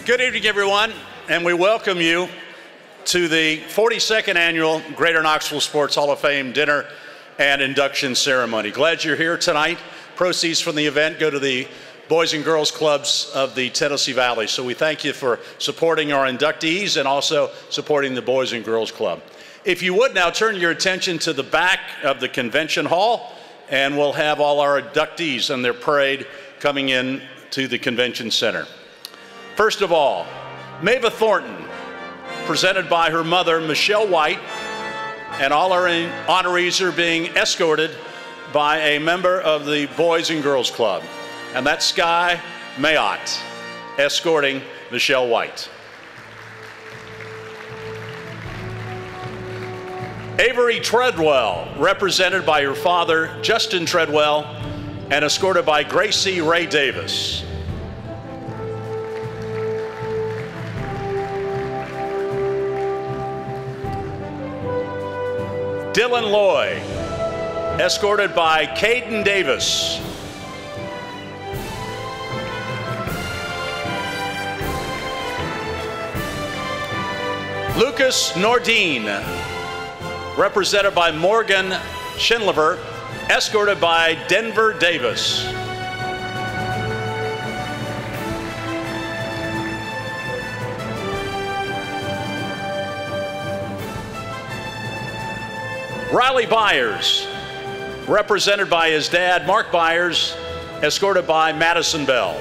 Good evening, everyone, and we welcome you to the 42nd Annual Greater Knoxville Sports Hall of Fame Dinner and Induction Ceremony. Glad you're here tonight. Proceeds from the event go to the Boys and Girls Clubs of the Tennessee Valley. So we thank you for supporting our inductees and also supporting the Boys and Girls Club. If you would now turn your attention to the back of the convention hall, and we'll have all our inductees and their parade coming in to the convention center. First of all, Mava Thornton, presented by her mother, Michelle White, and all our honorees are being escorted by a member of the Boys and Girls Club, and that's Sky Mayotte, escorting Michelle White. Avery Treadwell, represented by her father, Justin Treadwell, and escorted by Gracie Ray Davis. Dylan Loy, escorted by Caden Davis. Lucas Nordine, represented by Morgan Schindliver, escorted by Denver Davis. Riley Byers, represented by his dad, Mark Byers, escorted by Madison Bell.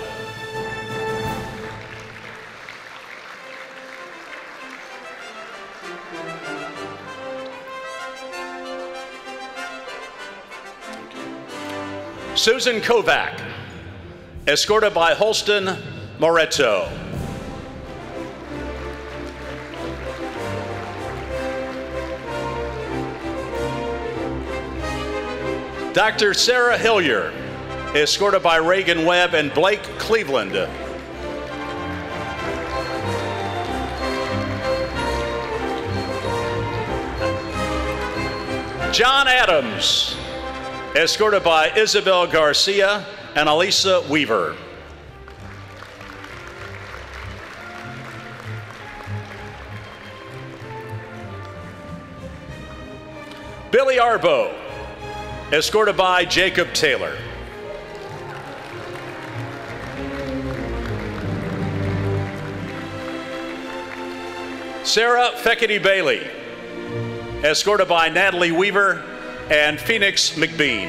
Susan Kovac, escorted by Holston Moretto. Dr. Sarah Hillier, escorted by Reagan Webb and Blake Cleveland. John Adams, escorted by Isabel Garcia and Elisa Weaver. Billy Arbo, escorted by Jacob Taylor. Sarah Feckety Bailey, escorted by Natalie Weaver and Phoenix McBean.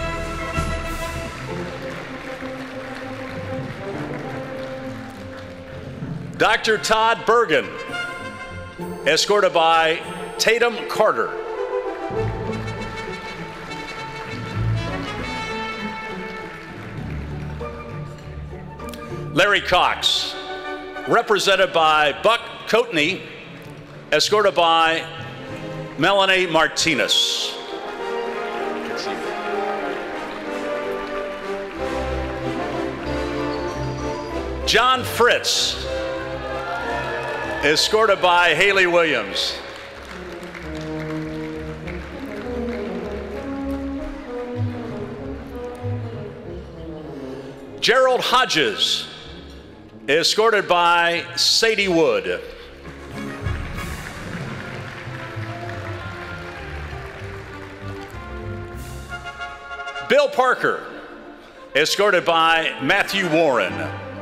Dr. Todd Bergen, escorted by Tatum Carter. Larry Cox, represented by Buck Coatney, escorted by Melanie Martinez. John Fritz, escorted by Haley Williams. Gerald Hodges, escorted by Sadie Wood. Bill Parker, escorted by Matthew Warren.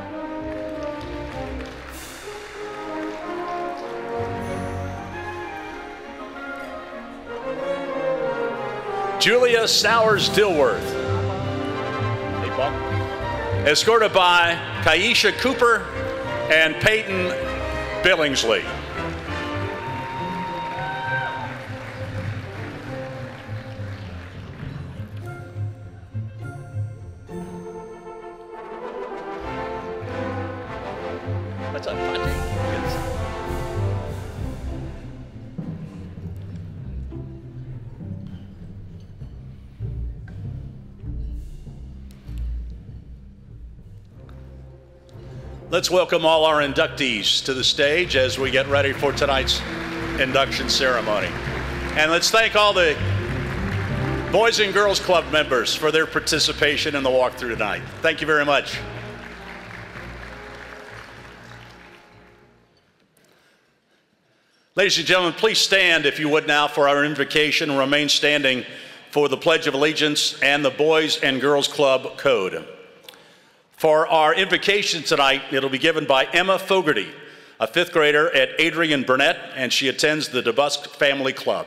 Julia Sowers Dilworth, escorted by Kaisha Cooper and Peyton Billingsley. What's up, Patrick? Let's welcome all our inductees to the stage as we get ready for tonight's induction ceremony. And let's thank all the Boys and Girls Club members for their participation in the walkthrough tonight. Thank you very much. Ladies and gentlemen, please stand, if you would now, for our invocation and remain standing for the Pledge of Allegiance and the Boys and Girls Club Code. For our invocation tonight, it'll be given by Emma Fogarty, a fifth grader at Adrian Burnett, and she attends the DeBusk Family Club.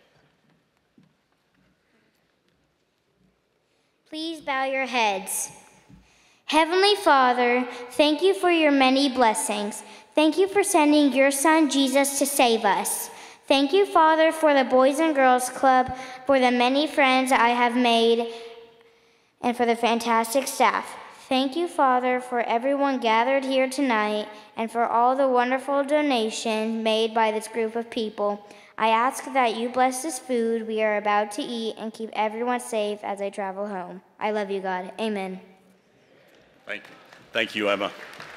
Please bow your heads. Heavenly Father, thank you for your many blessings. Thank you for sending your son Jesus to save us. Thank you, Father, for the Boys and Girls Club, for the many friends I have made, and for the fantastic staff. Thank you, Father, for everyone gathered here tonight and for all the wonderful donations made by this group of people. I ask that you bless this food we are about to eat and keep everyone safe as they travel home. I love you, God. Amen. Thank you. Thank you, Emma.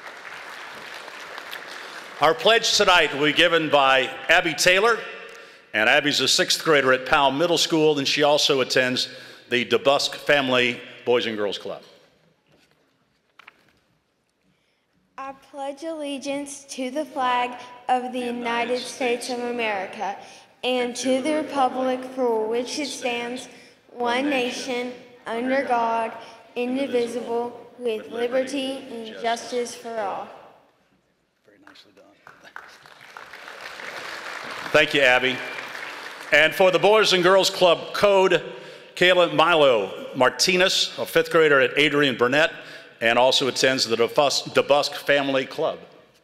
Our pledge tonight will be given by Abby Taylor, and Abby's a sixth grader at Powell Middle School, and she also attends the DeBusk Family Boys and Girls Club. I pledge allegiance to the flag of the United States of America and to the republic for which it stands, one nation, under God, indivisible, with liberty and justice for all. Very nicely done. Thank you, Abby. And for the Boys and Girls Club Code, Kayla Milo Martinez, a fifth grader at Adrian Burnett, and also attends the DeBusk Family Club.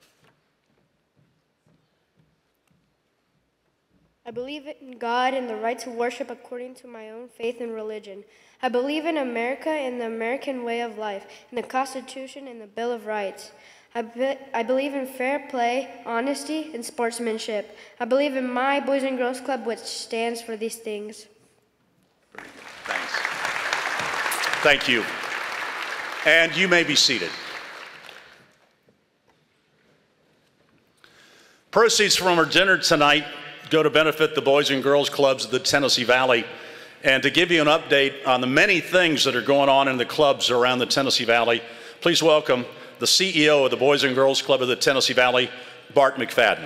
I believe in God and the right to worship according to my own faith and religion. I believe in America and the American way of life, in the Constitution and the Bill of Rights. I believe in fair play, honesty, and sportsmanship. I believe in my Boys and Girls Club, which stands for these things. Thanks. Thank you. And you may be seated. Proceeds from our dinner tonight go to benefit the Boys and Girls Clubs of the Tennessee Valley. And to give you an update on the many things that are going on in the clubs around the Tennessee Valley, please welcome the CEO of the Boys and Girls Club of the Tennessee Valley, Bart McFadden.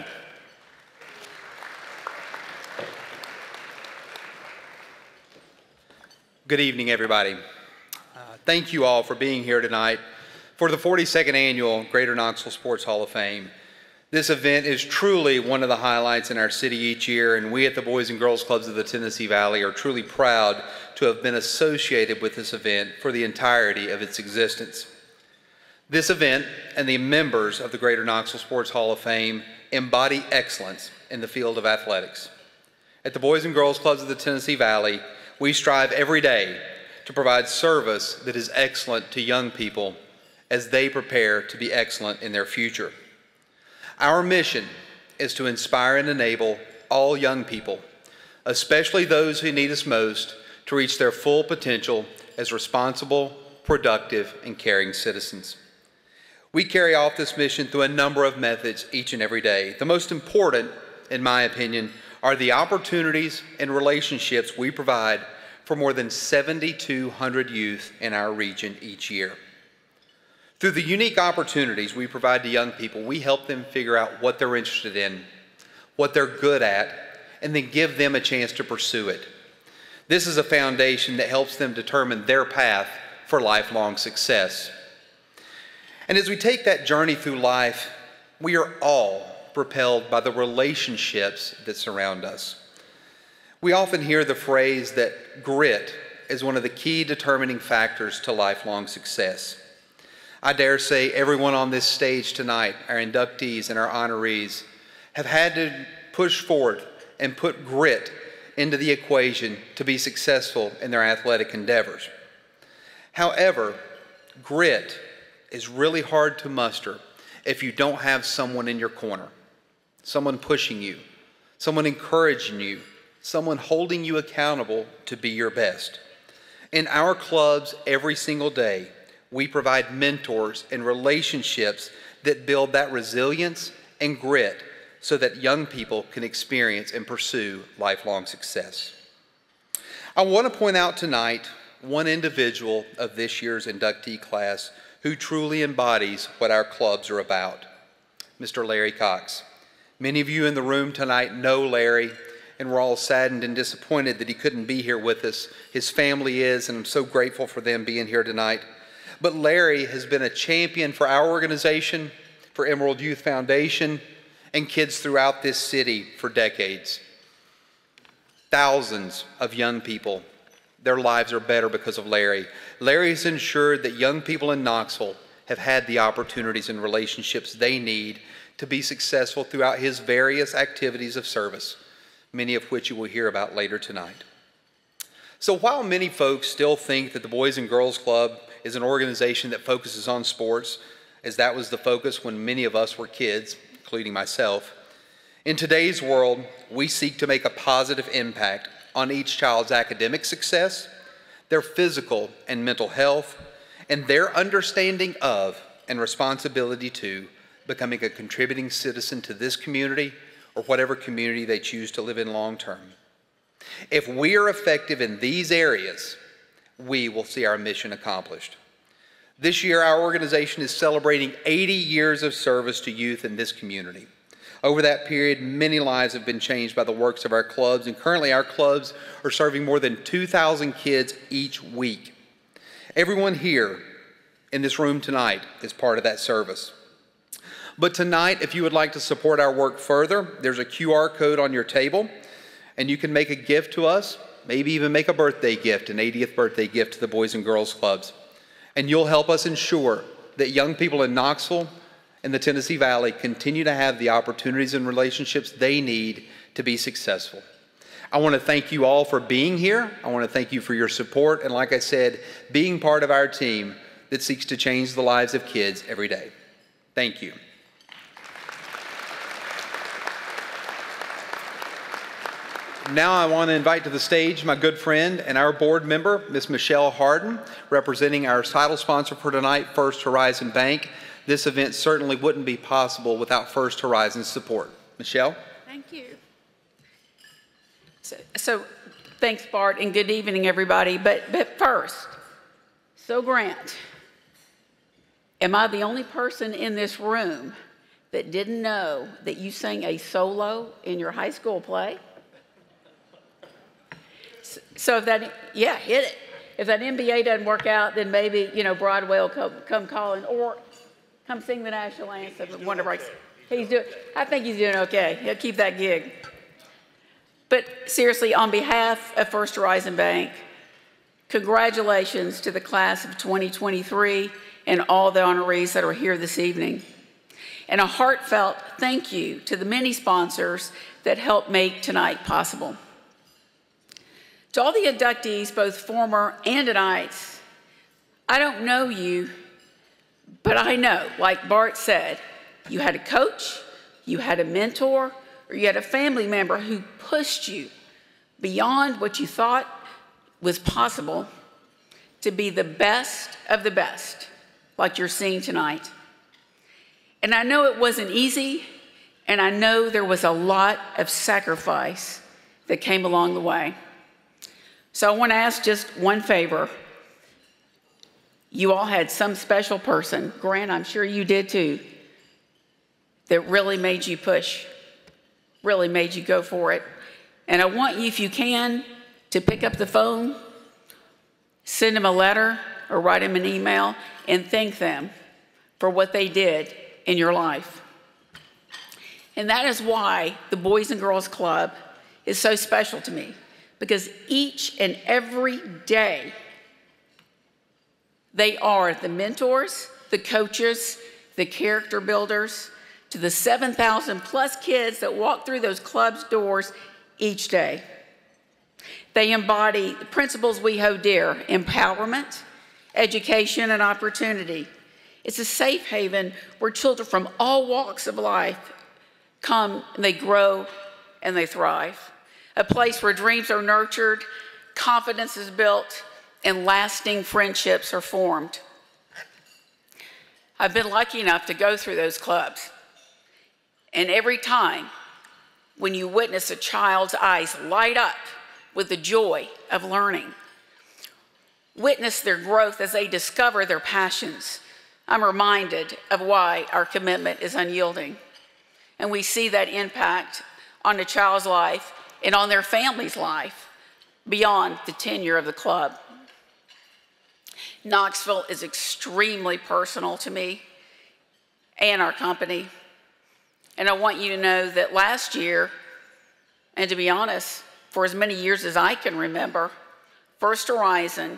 Good evening, everybody. Thank you all for being here tonight for the 42nd Annual Greater Knoxville Sports Hall of Fame. This event is truly one of the highlights in our city each year, and we at the Boys and Girls Clubs of the Tennessee Valley are truly proud to have been associated with this event for the entirety of its existence. This event and the members of the Greater Knoxville Sports Hall of Fame embody excellence in the field of athletics. At the Boys and Girls Clubs of the Tennessee Valley, we strive every day to provide service that is excellent to young people as they prepare to be excellent in their future. Our mission is to inspire and enable all young people, especially those who need us most, to reach their full potential as responsible, productive, and caring citizens. We carry off this mission through a number of methods each and every day. The most important, in my opinion, are the opportunities and relationships we provide for more than 7,200 youth in our region each year. Through the unique opportunities we provide to young people, we help them figure out what they're interested in, what they're good at, and then give them a chance to pursue it. This is a foundation that helps them determine their path for lifelong success. And as we take that journey through life, we are all propelled by the relationships that surround us. We often hear the phrase that grit is one of the key determining factors to lifelong success. I dare say everyone on this stage tonight, our inductees and our honorees, have had to push forward and put grit into the equation to be successful in their athletic endeavors. However, grit is really hard to muster if you don't have someone in your corner, someone pushing you, someone encouraging you, someone holding you accountable to be your best. In our clubs every single day, we provide mentors and relationships that build that resilience and grit so that young people can experience and pursue lifelong success. I want to point out tonight one individual of this year's inductee class who truly embodies what our clubs are about, Mr. Larry Cox. Many of you in the room tonight know Larry, and we're all saddened and disappointed that he couldn't be here with us. His family is, and I'm so grateful for them being here tonight. But Larry has been a champion for our organization, for Emerald Youth Foundation, and kids throughout this city for decades. Thousands of young people, their lives are better because of Larry. Larry has ensured that young people in Knoxville have had the opportunities and relationships they need to be successful throughout his various activities of service, many of which you will hear about later tonight. So while many folks still think that the Boys and Girls Club is an organization that focuses on sports, as that was the focus when many of us were kids, including myself, in today's world, we seek to make a positive impact on each child's academic success, their physical and mental health, and their understanding of and responsibility to becoming a contributing citizen to this community or whatever community they choose to live in long term. If we are effective in these areas, we will see our mission accomplished. This year, our organization is celebrating 80 years of service to youth in this community. Over that period, many lives have been changed by the works of our clubs, and currently our clubs are serving more than 2,000 kids each week. Everyone here in this room tonight is part of that service. But tonight, if you would like to support our work further, there's a QR code on your table, and you can make a gift to us, maybe even make a birthday gift, an 80th birthday gift to the Boys and Girls Clubs. And you'll help us ensure that young people in Knoxville and the Tennessee Valley continue to have the opportunities and relationships they need to be successful. I want to thank you all for being here. I want to thank you for your support, and like I said, being part of our team that seeks to change the lives of kids every day. Thank you. Now I want to invite to the stage my good friend and our board member, Ms. Michelle Harden, representing our title sponsor for tonight, First Horizon Bank. This event certainly wouldn't be possible without First Horizon's support. Michelle? Thank you. So thanks, Bart, and good evening, everybody. But first, so Grant, am I the only person in this room that didn't know that you sang a solo in your high school play? So if that, yeah, hit it. If that NBA doesn't work out, then maybe, Broadway will come calling, or come sing the national anthem. Whatever. I think he's doing okay. He'll keep that gig. But seriously, on behalf of First Horizon Bank, congratulations to the class of 2023 and all the honorees that are here this evening. And a heartfelt thank you to the many sponsors that helped make tonight possible. To all the inductees, both former and tonight's, I don't know you, but I know, like Bart said, you had a coach, you had a mentor, or you had a family member who pushed you beyond what you thought was possible to be the best of the best, like you're seeing tonight. And I know it wasn't easy, and I know there was a lot of sacrifice that came along the way. So I want to ask just one favor. You all had some special person, Grant, I'm sure you did too, that really made you push, really made you go for it. And I want you, if you can, to pick up the phone, send them a letter, or write them an email, and thank them for what they did in your life. And that is why the Boys and Girls Club is so special to me, because each and every day, they are the mentors, the coaches, the character builders, to the 7,000 plus kids that walk through those clubs' doors each day. They embody the principles we hold dear: empowerment, education, and opportunity. It's a safe haven where children from all walks of life come and they grow and they thrive. A place where dreams are nurtured, confidence is built, and lasting friendships are formed. I've been lucky enough to go through those clubs. And every time when you witness a child's eyes light up with the joy of learning, witness their growth as they discover their passions, I'm reminded of why our commitment is unyielding. And we see that impact on a child's life and on their family's life beyond the tenure of the club. Knoxville is extremely personal to me and our company. And I want you to know that last year, and to be honest, for as many years as I can remember, First Horizon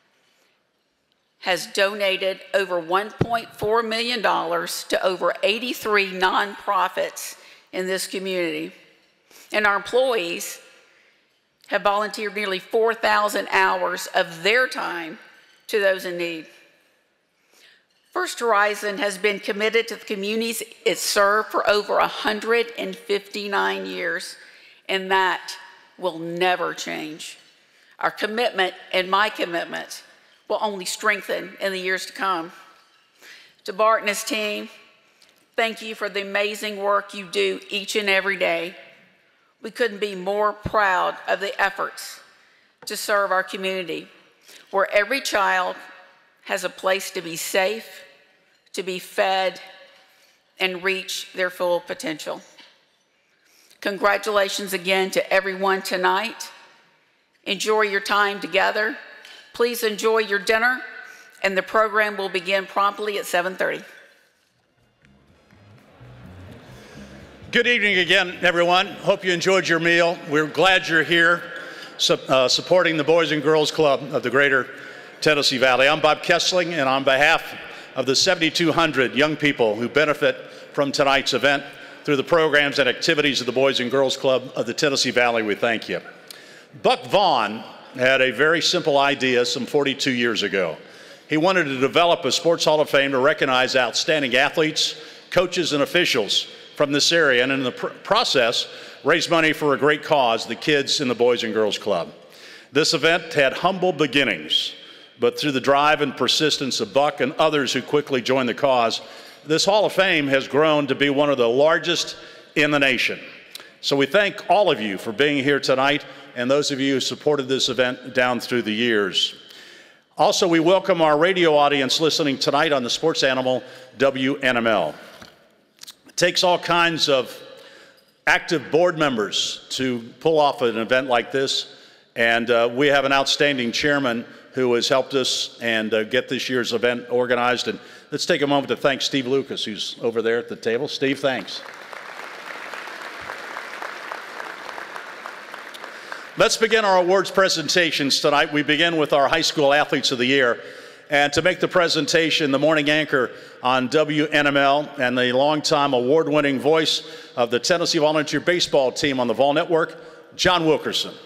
has donated over $1.4 million to over 83 nonprofits in this community. And our employees have volunteered nearly 4,000 hours of their time to those in need. First Horizon has been committed to the communities it served for over 159 years, and that will never change. Our commitment and my commitment will only strengthen in the years to come. To Bart and his team, thank you for the amazing work you do each and every day. We couldn't be more proud of the efforts to serve our community, where every child has a place to be safe, to be fed, and reach their full potential. Congratulations again to everyone tonight. Enjoy your time together. Please enjoy your dinner, and the program will begin promptly at 7:30. Good evening again, everyone. Hope you enjoyed your meal. We're glad you're here supporting the Boys and Girls Club of the Greater Tennessee Valley. I'm Bob Kessling, and on behalf of the 7,200 young people who benefit from tonight's event through the programs and activities of the Boys and Girls Club of the Tennessee Valley, we thank you. Buck Vaughn had a very simple idea some 42 years ago. He wanted to develop a Sports Hall of Fame to recognize outstanding athletes, coaches, and officials from this area, and in the process, raise money for a great cause, the kids in the Boys and Girls Club. This event had humble beginnings, but through the drive and persistence of Buck and others who quickly joined the cause, this Hall of Fame has grown to be one of the largest in the nation. So we thank all of you for being here tonight, and those of you who supported this event down through the years. Also, we welcome our radio audience listening tonight on the sports animal WNML. It takes all kinds of active board members to pull off an event like this, and we have an outstanding chairman who has helped us and get this year's event organized. And let's take a moment to thank Steve Lucas, who's over there at the table. Steve, thanks. Let's begin our awards presentations tonight. We begin with our High School Athletes of the Year. And to make the presentation, the morning anchor on WNML and the longtime award-winning voice of the Tennessee Volunteer Baseball Team on the Vol Network, John Wilkerson.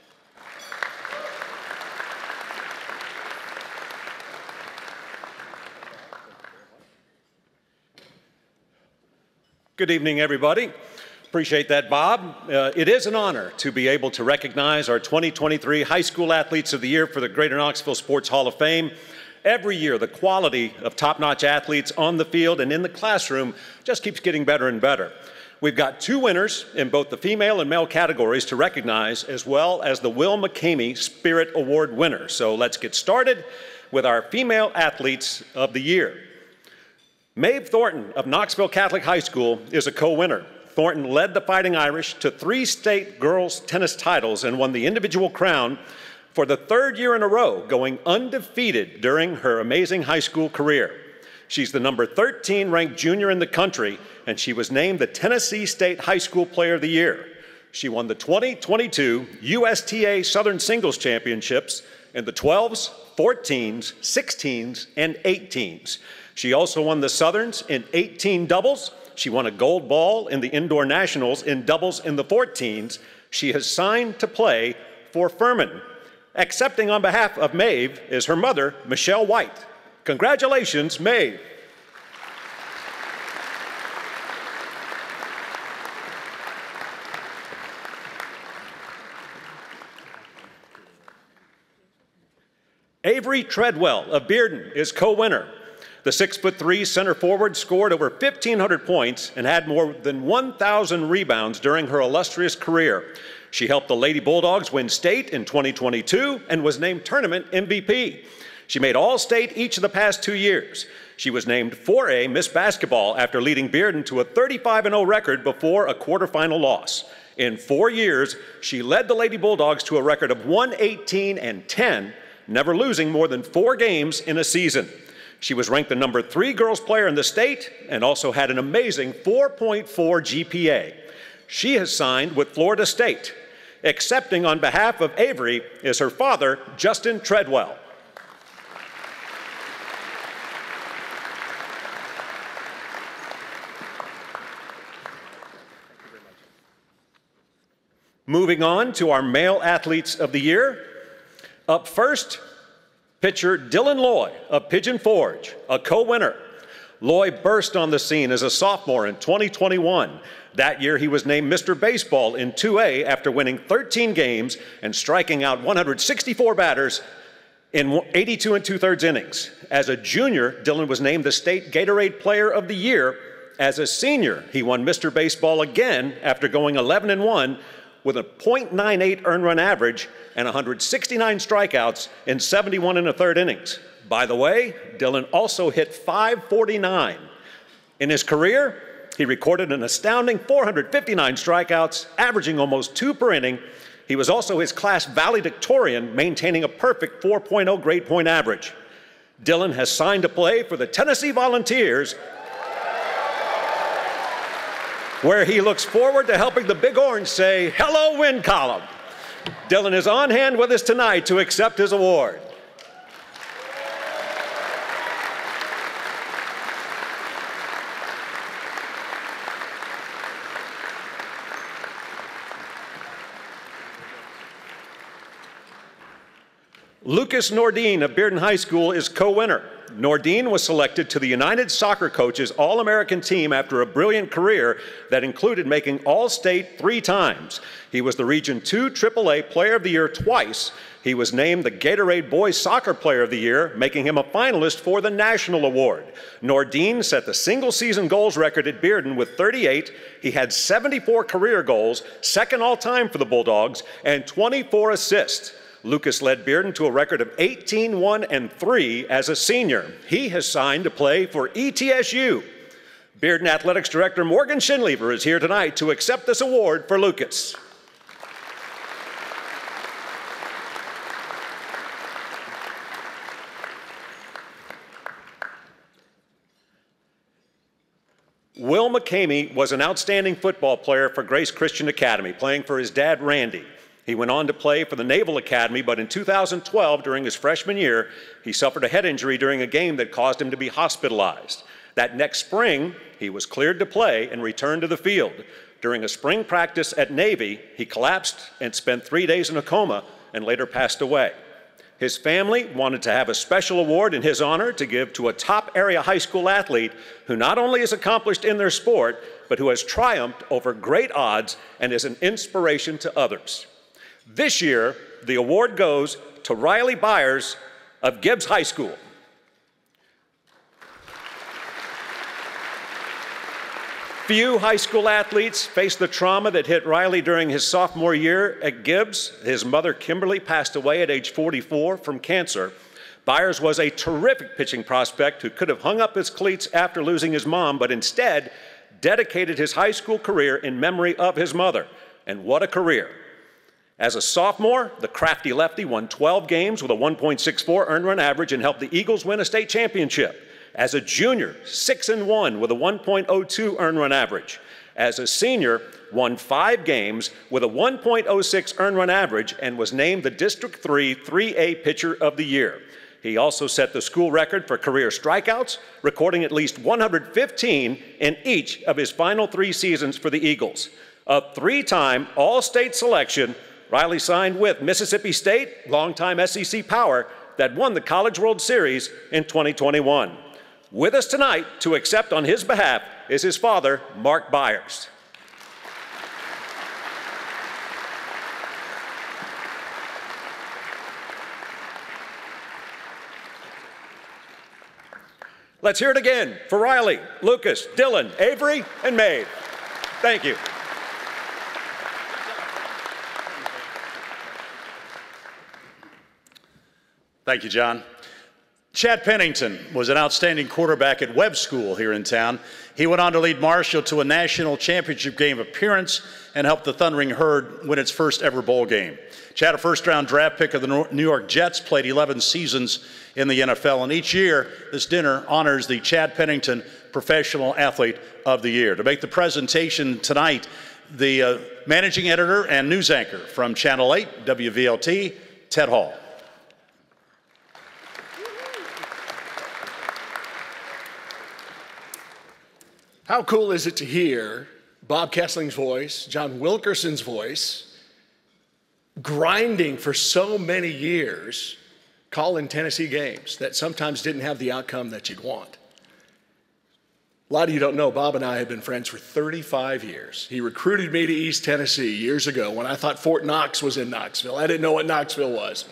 Good evening, everybody. Appreciate that, Bob. It is an honor to be able to recognize our 2023 High School Athletes of the Year for the Greater Knoxville Sports Hall of Fame. Every year, the quality of top-notch athletes on the field and in the classroom just keeps getting better and better. We've got 2 winners in both the female and male categories to recognize, as well as the Will McCamey Spirit Award winner. So let's get started with our Female Athletes of the Year. Maeve Thornton of Knoxville Catholic High School is a co-winner. Thornton led the Fighting Irish to 3 state girls tennis titles and won the individual crown for the 3rd year in a row, going undefeated during her amazing high school career. She's the number 13 ranked junior in the country, and she was named the Tennessee State High School Player of the Year. She won the 2022 USTA Southern Singles Championships in the 12s, 14s, 16s, and 18s. She also won the Southerns in 18 doubles. She won a gold ball in the Indoor Nationals in doubles in the 14s. She has signed to play for Furman. Accepting on behalf of Maeve is her mother, Michelle White. Congratulations, Maeve. Avery Treadwell of Bearden is co-winner. The 6'3" center forward scored over 1,500 points and had more than 1,000 rebounds during her illustrious career. She helped the Lady Bulldogs win state in 2022 and was named tournament MVP. She made All-State each of the past 2 years. She was named 4A Miss Basketball after leading Bearden to a 35-0 record before a quarterfinal loss. In 4 years, she led the Lady Bulldogs to a record of 118-10, never losing more than 4 games in a season. She was ranked the number 3 girls player in the state and also had an amazing 4.4 GPA. She has signed with Florida State. Accepting on behalf of Avery is her father, Justin Treadwell. Moving on to our male athletes of the year. Up first, pitcher Dylan Loy of Pigeon Forge, a co-winner. Loy burst on the scene as a sophomore in 2021. That year, he was named Mr. Baseball in 2A after winning 13 games and striking out 164 batters in 82 2/3 innings. As a junior, Dylan was named the State Gatorade Player of the Year. As a senior, he won Mr. Baseball again after going 11-1 with a .98 earned run average and 169 strikeouts in 71 1/3 innings. By the way, Dylan also hit .549. In his career, he recorded an astounding 459 strikeouts, averaging almost 2 per inning. He was also his class valedictorian, maintaining a perfect 4.0 grade point average. Dylan has signed to play for the Tennessee Volunteers, where he looks forward to helping the Big Orange say, "Hello, win column." Dylan is on hand with us tonight to accept his award. Lucas Nordine of Bearden High School is co-winner. Nordine was selected to the United Soccer Coaches All-American team after a brilliant career that included making All-State 3 times. He was the Region 2 AAA Player of the Year twice. He was named the Gatorade Boys Soccer Player of the Year, making him a finalist for the National Award. Nordine set the single-season goals record at Bearden with 38. He had 74 career goals, second all-time for the Bulldogs, and 24 assists. Lucas led Bearden to a record of 18-1-3 as a senior. He has signed to play for ETSU. Bearden Athletics Director Morgan Schinlever is here tonight to accept this award for Lucas. Will McCamey was an outstanding football player for Grace Christian Academy, playing for his dad, Randy. He went on to play for the Naval Academy, but in 2012, during his freshman year, he suffered a head injury during a game that caused him to be hospitalized. That next spring, he was cleared to play and returned to the field. During a spring practice at Navy, he collapsed and spent 3 days in a coma and later passed away. His family wanted to have a special award in his honor to give to a top area high school athlete who not only is accomplished in their sport, but who has triumphed over great odds and is an inspiration to others. This year, the award goes to Riley Byers of Gibbs High School. Few high school athletes face the trauma that hit Riley during his sophomore year at Gibbs. His mother, Kimberly, passed away at age 44 from cancer. Byers was a terrific pitching prospect who could have hung up his cleats after losing his mom, but instead dedicated his high school career in memory of his mother. And what a career. As a sophomore, the crafty lefty won 12 games with a 1.64 earned run average and helped the Eagles win a state championship. As a junior, 6-1 with a 1.02 earned run average. As a senior, won 5 games with a 1.06 earned run average and was named the District 3 3A Pitcher of the Year. He also set the school record for career strikeouts, recording at least 115 in each of his final 3 seasons for the Eagles. A 3-time All-State selection, Riley signed with Mississippi State, longtime SEC power, that won the College World Series in 2021. With us tonight to accept on his behalf is his father, Mark Byers. Let's hear it again for Riley, Lucas, Dylan, Avery, and Maeve. Thank you. Thank you, John. Chad Pennington was an outstanding quarterback at Webb School here in town. He went on to lead Marshall to a national championship game appearance and helped the Thundering Herd win its first ever bowl game. Chad, a first-round draft pick of the New York Jets, played 11 seasons in the NFL, and each year this dinner honors the Chad Pennington Professional Athlete of the Year. To make the presentation tonight, the managing editor and news anchor from Channel 8, WVLT, Ted Hall. How cool is it to hear Bob Kessling's voice, John Wilkerson's voice, grinding for so many years, calling Tennessee games that sometimes didn't have the outcome that you'd want. A lot of you don't know, Bob and I have been friends for 35 years. He recruited me to East Tennessee years ago when I thought Fort Knox was in Knoxville. I didn't know what Knoxville was.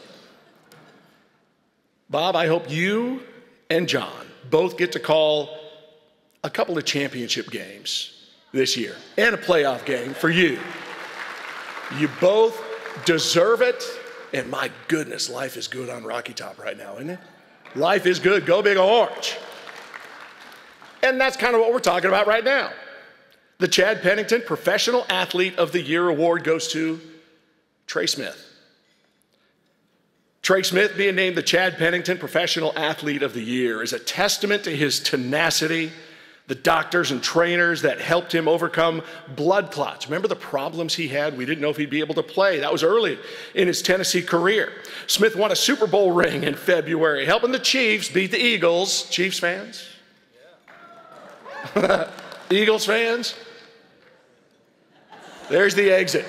Bob, I hope you and John both get to call a couple of championship games this year and a playoff game for you. You both deserve it. And my goodness, life is good on Rocky Top right now, isn't it? Life is good. Go Big Orange. And that's kind of what we're talking about right now. The Chad Pennington Professional Athlete of the Year award goes to Trey Smith. Trey Smith being named the Chad Pennington Professional Athlete of the Year is a testament to his tenacity, the doctors and trainers that helped him overcome blood clots. Remember the problems he had? We didn't know if he'd be able to play. That was early in his Tennessee career. Smith won a Super Bowl ring in February, helping the Chiefs beat the Eagles. Chiefs fans? Yeah. Eagles fans? There's the exit.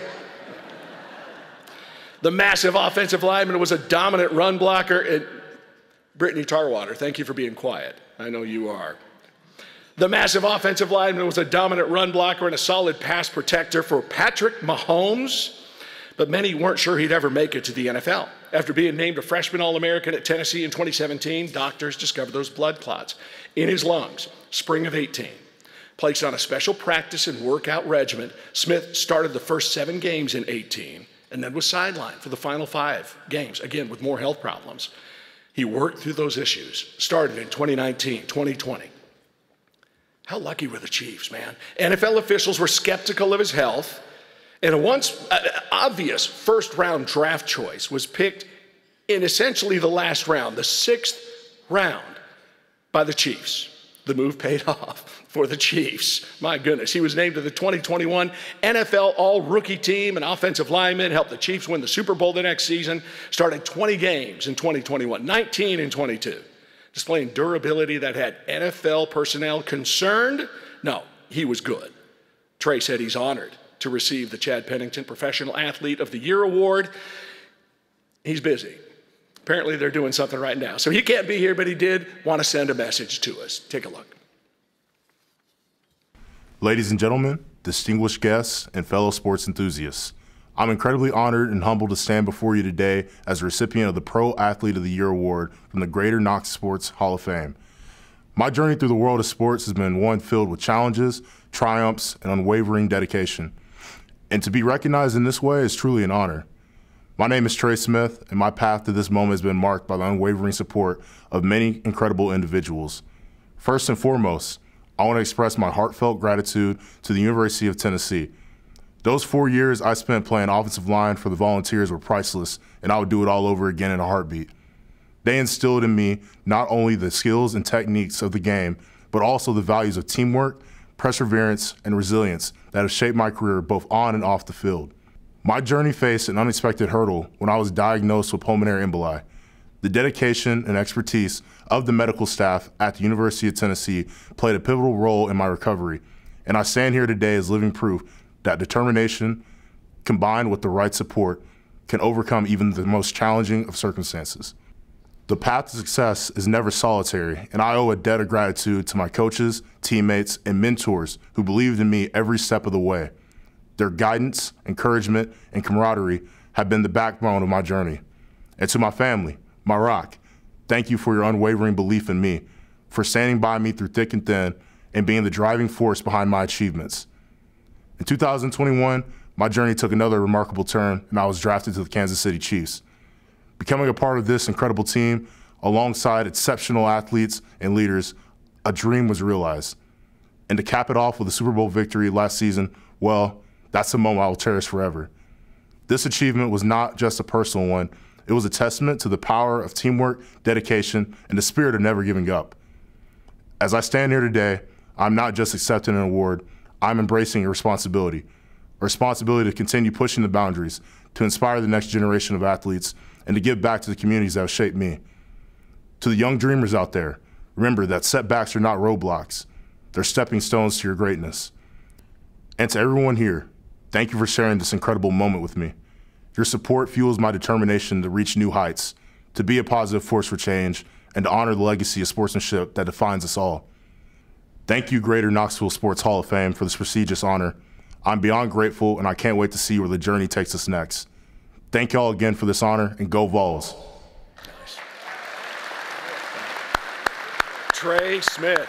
The massive offensive lineman was a dominant run blocker. Brittany Tarwater, thank you for being quiet. I know you are. The massive offensive lineman was a dominant run blocker and a solid pass protector for Patrick Mahomes, but many weren't sure he'd ever make it to the NFL. After being named a freshman All-American at Tennessee in 2017, doctors discovered those blood clots in his lungs, spring of 18. Placed on a special practice and workout regimen, Smith started the first 7 games in 18 and then was sidelined for the final 5 games, again with more health problems. He worked through those issues, started in 2019, 2020. How lucky were the Chiefs, man? NFL officials were skeptical of his health, and a once obvious first-round draft choice was picked in essentially the last round, the 6th round, by the Chiefs. The move paid off for the Chiefs. My goodness, he was named to the 2021 NFL All-Rookie Team, an offensive lineman, helped the Chiefs win the Super Bowl the next season, started 20 games in 2021, 19 in 22. Displaying durability that had NFL personnel concerned. No, he was good. Trey said he's honored to receive the Chad Pennington Professional Athlete of the Year award. He's busy. Apparently they're doing something right now. So he can't be here, but he did want to send a message to us. Take a look. Ladies and gentlemen, distinguished guests, and fellow sports enthusiasts, I'm incredibly honored and humbled to stand before you today as a recipient of the Pro Athlete of the Year award from the Greater Knoxville Sports Hall of Fame. My journey through the world of sports has been one filled with challenges, triumphs, and unwavering dedication. And to be recognized in this way is truly an honor. My name is Trey Smith, and my path to this moment has been marked by the unwavering support of many incredible individuals. First and foremost, I want to express my heartfelt gratitude to the University of Tennessee. Those 4 years I spent playing offensive line for the Volunteers were priceless, and I would do it all over again in a heartbeat. They instilled in me not only the skills and techniques of the game, but also the values of teamwork, perseverance, and resilience that have shaped my career both on and off the field. My journey faced an unexpected hurdle when I was diagnosed with pulmonary emboli. The dedication and expertise of the medical staff at the University of Tennessee played a pivotal role in my recovery, and I stand here today as living proof that determination, combined with the right support, can overcome even the most challenging of circumstances. The path to success is never solitary, and I owe a debt of gratitude to my coaches, teammates, and mentors who believed in me every step of the way. Their guidance, encouragement, and camaraderie have been the backbone of my journey. And to my family, my rock, thank you for your unwavering belief in me, for standing by me through thick and thin, and being the driving force behind my achievements. In 2021, my journey took another remarkable turn, and I was drafted to the Kansas City Chiefs. Becoming a part of this incredible team Alongside exceptional athletes and leaders, a dream was realized. And to cap it off with a Super Bowl victory last season, well, that's a moment I will cherish forever. This achievement was not just a personal one. It was a testament to the power of teamwork, dedication, and the spirit of never giving up. As I stand here today, I'm not just accepting an award, I'm embracing a responsibility to continue pushing the boundaries, to inspire the next generation of athletes, and to give back to the communities that have shaped me. To the young dreamers out there, remember that setbacks are not roadblocks. They're stepping stones to your greatness. And to everyone here, thank you for sharing this incredible moment with me. Your support fuels my determination to reach new heights, to be a positive force for change, and to honor the legacy of sportsmanship that defines us all. Thank you, Greater Knoxville Sports Hall of Fame, for this prestigious honor. I'm beyond grateful, and I can't wait to see where the journey takes us next. Thank you all again for this honor, and go Vols. Trey Smith.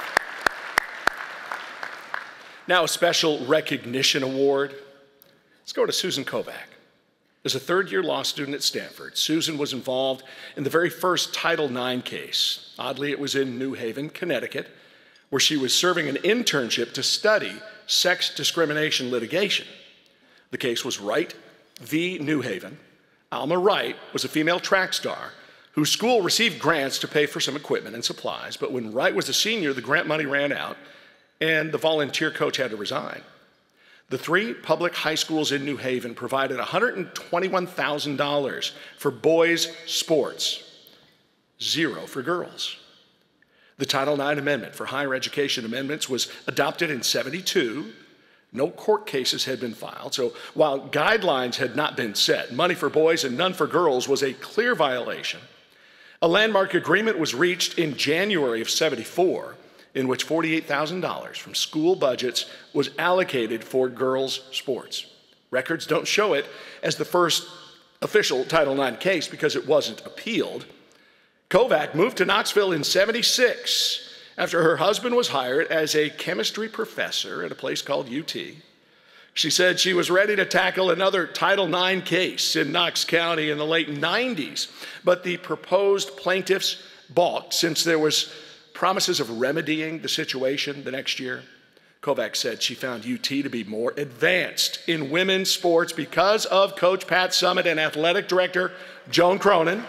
Now a special recognition award. Let's go to Susan Kovac. As a third-year law student at Stanford, Susan was involved in the very first Title IX case. Oddly, it was in New Haven, Connecticut, where she was serving an internship to study sex discrimination litigation. The case was Wright v. New Haven. Alma Wright was a female track star whose school received grants to pay for some equipment and supplies, but when Wright was a senior, the grant money ran out and the volunteer coach had to resign. The 3 public high schools in New Haven provided $121,000 for boys' sports, 0 for girls. The Title IX Amendment for Higher Education Amendments was adopted in '72. No court cases had been filed, so while guidelines had not been set, money for boys and none for girls was a clear violation. A landmark agreement was reached in January of '74, in which $48,000 from school budgets was allocated for girls' sports. Records don't show it as the first official Title IX case because it wasn't appealed. Kovac moved to Knoxville in '76 after her husband was hired as a chemistry professor at a place called UT. She said she was ready to tackle another Title IX case in Knox County in the late '90s, but the proposed plaintiffs balked since there was promises of remedying the situation the next year. Kovac said she found UT to be more advanced in women's sports because of Coach Pat Summitt and athletic director Joan Cronin.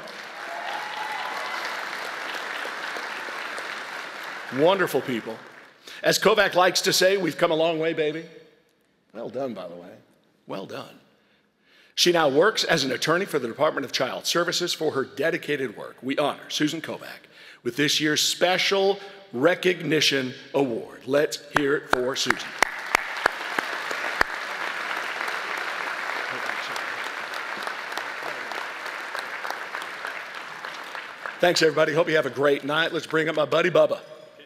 Wonderful people. As Kovac likes to say, we've come a long way, baby. Well done, by the way. Well done. She now works as an attorney for the Department of Child Services for her dedicated work. We honor Susan Kovac with this year's special recognition award. Let's hear it for Susan. Thanks, everybody. Hope you have a great night. Let's bring up my buddy Bubba.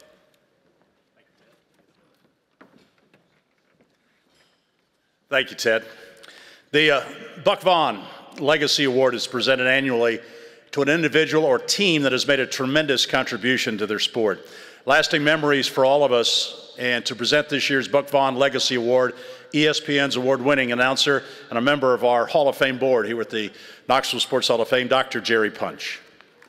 Thank you, Ted. The Buck Vaughn Legacy Award is presented annually to an individual or team that has made a tremendous contribution to their sport. Lasting memories for all of us, and to present this year's Buck Vaughn Legacy Award, ESPN's award-winning announcer and a member of our Hall of Fame board here at the Knoxville Sports Hall of Fame, Dr. Jerry Punch.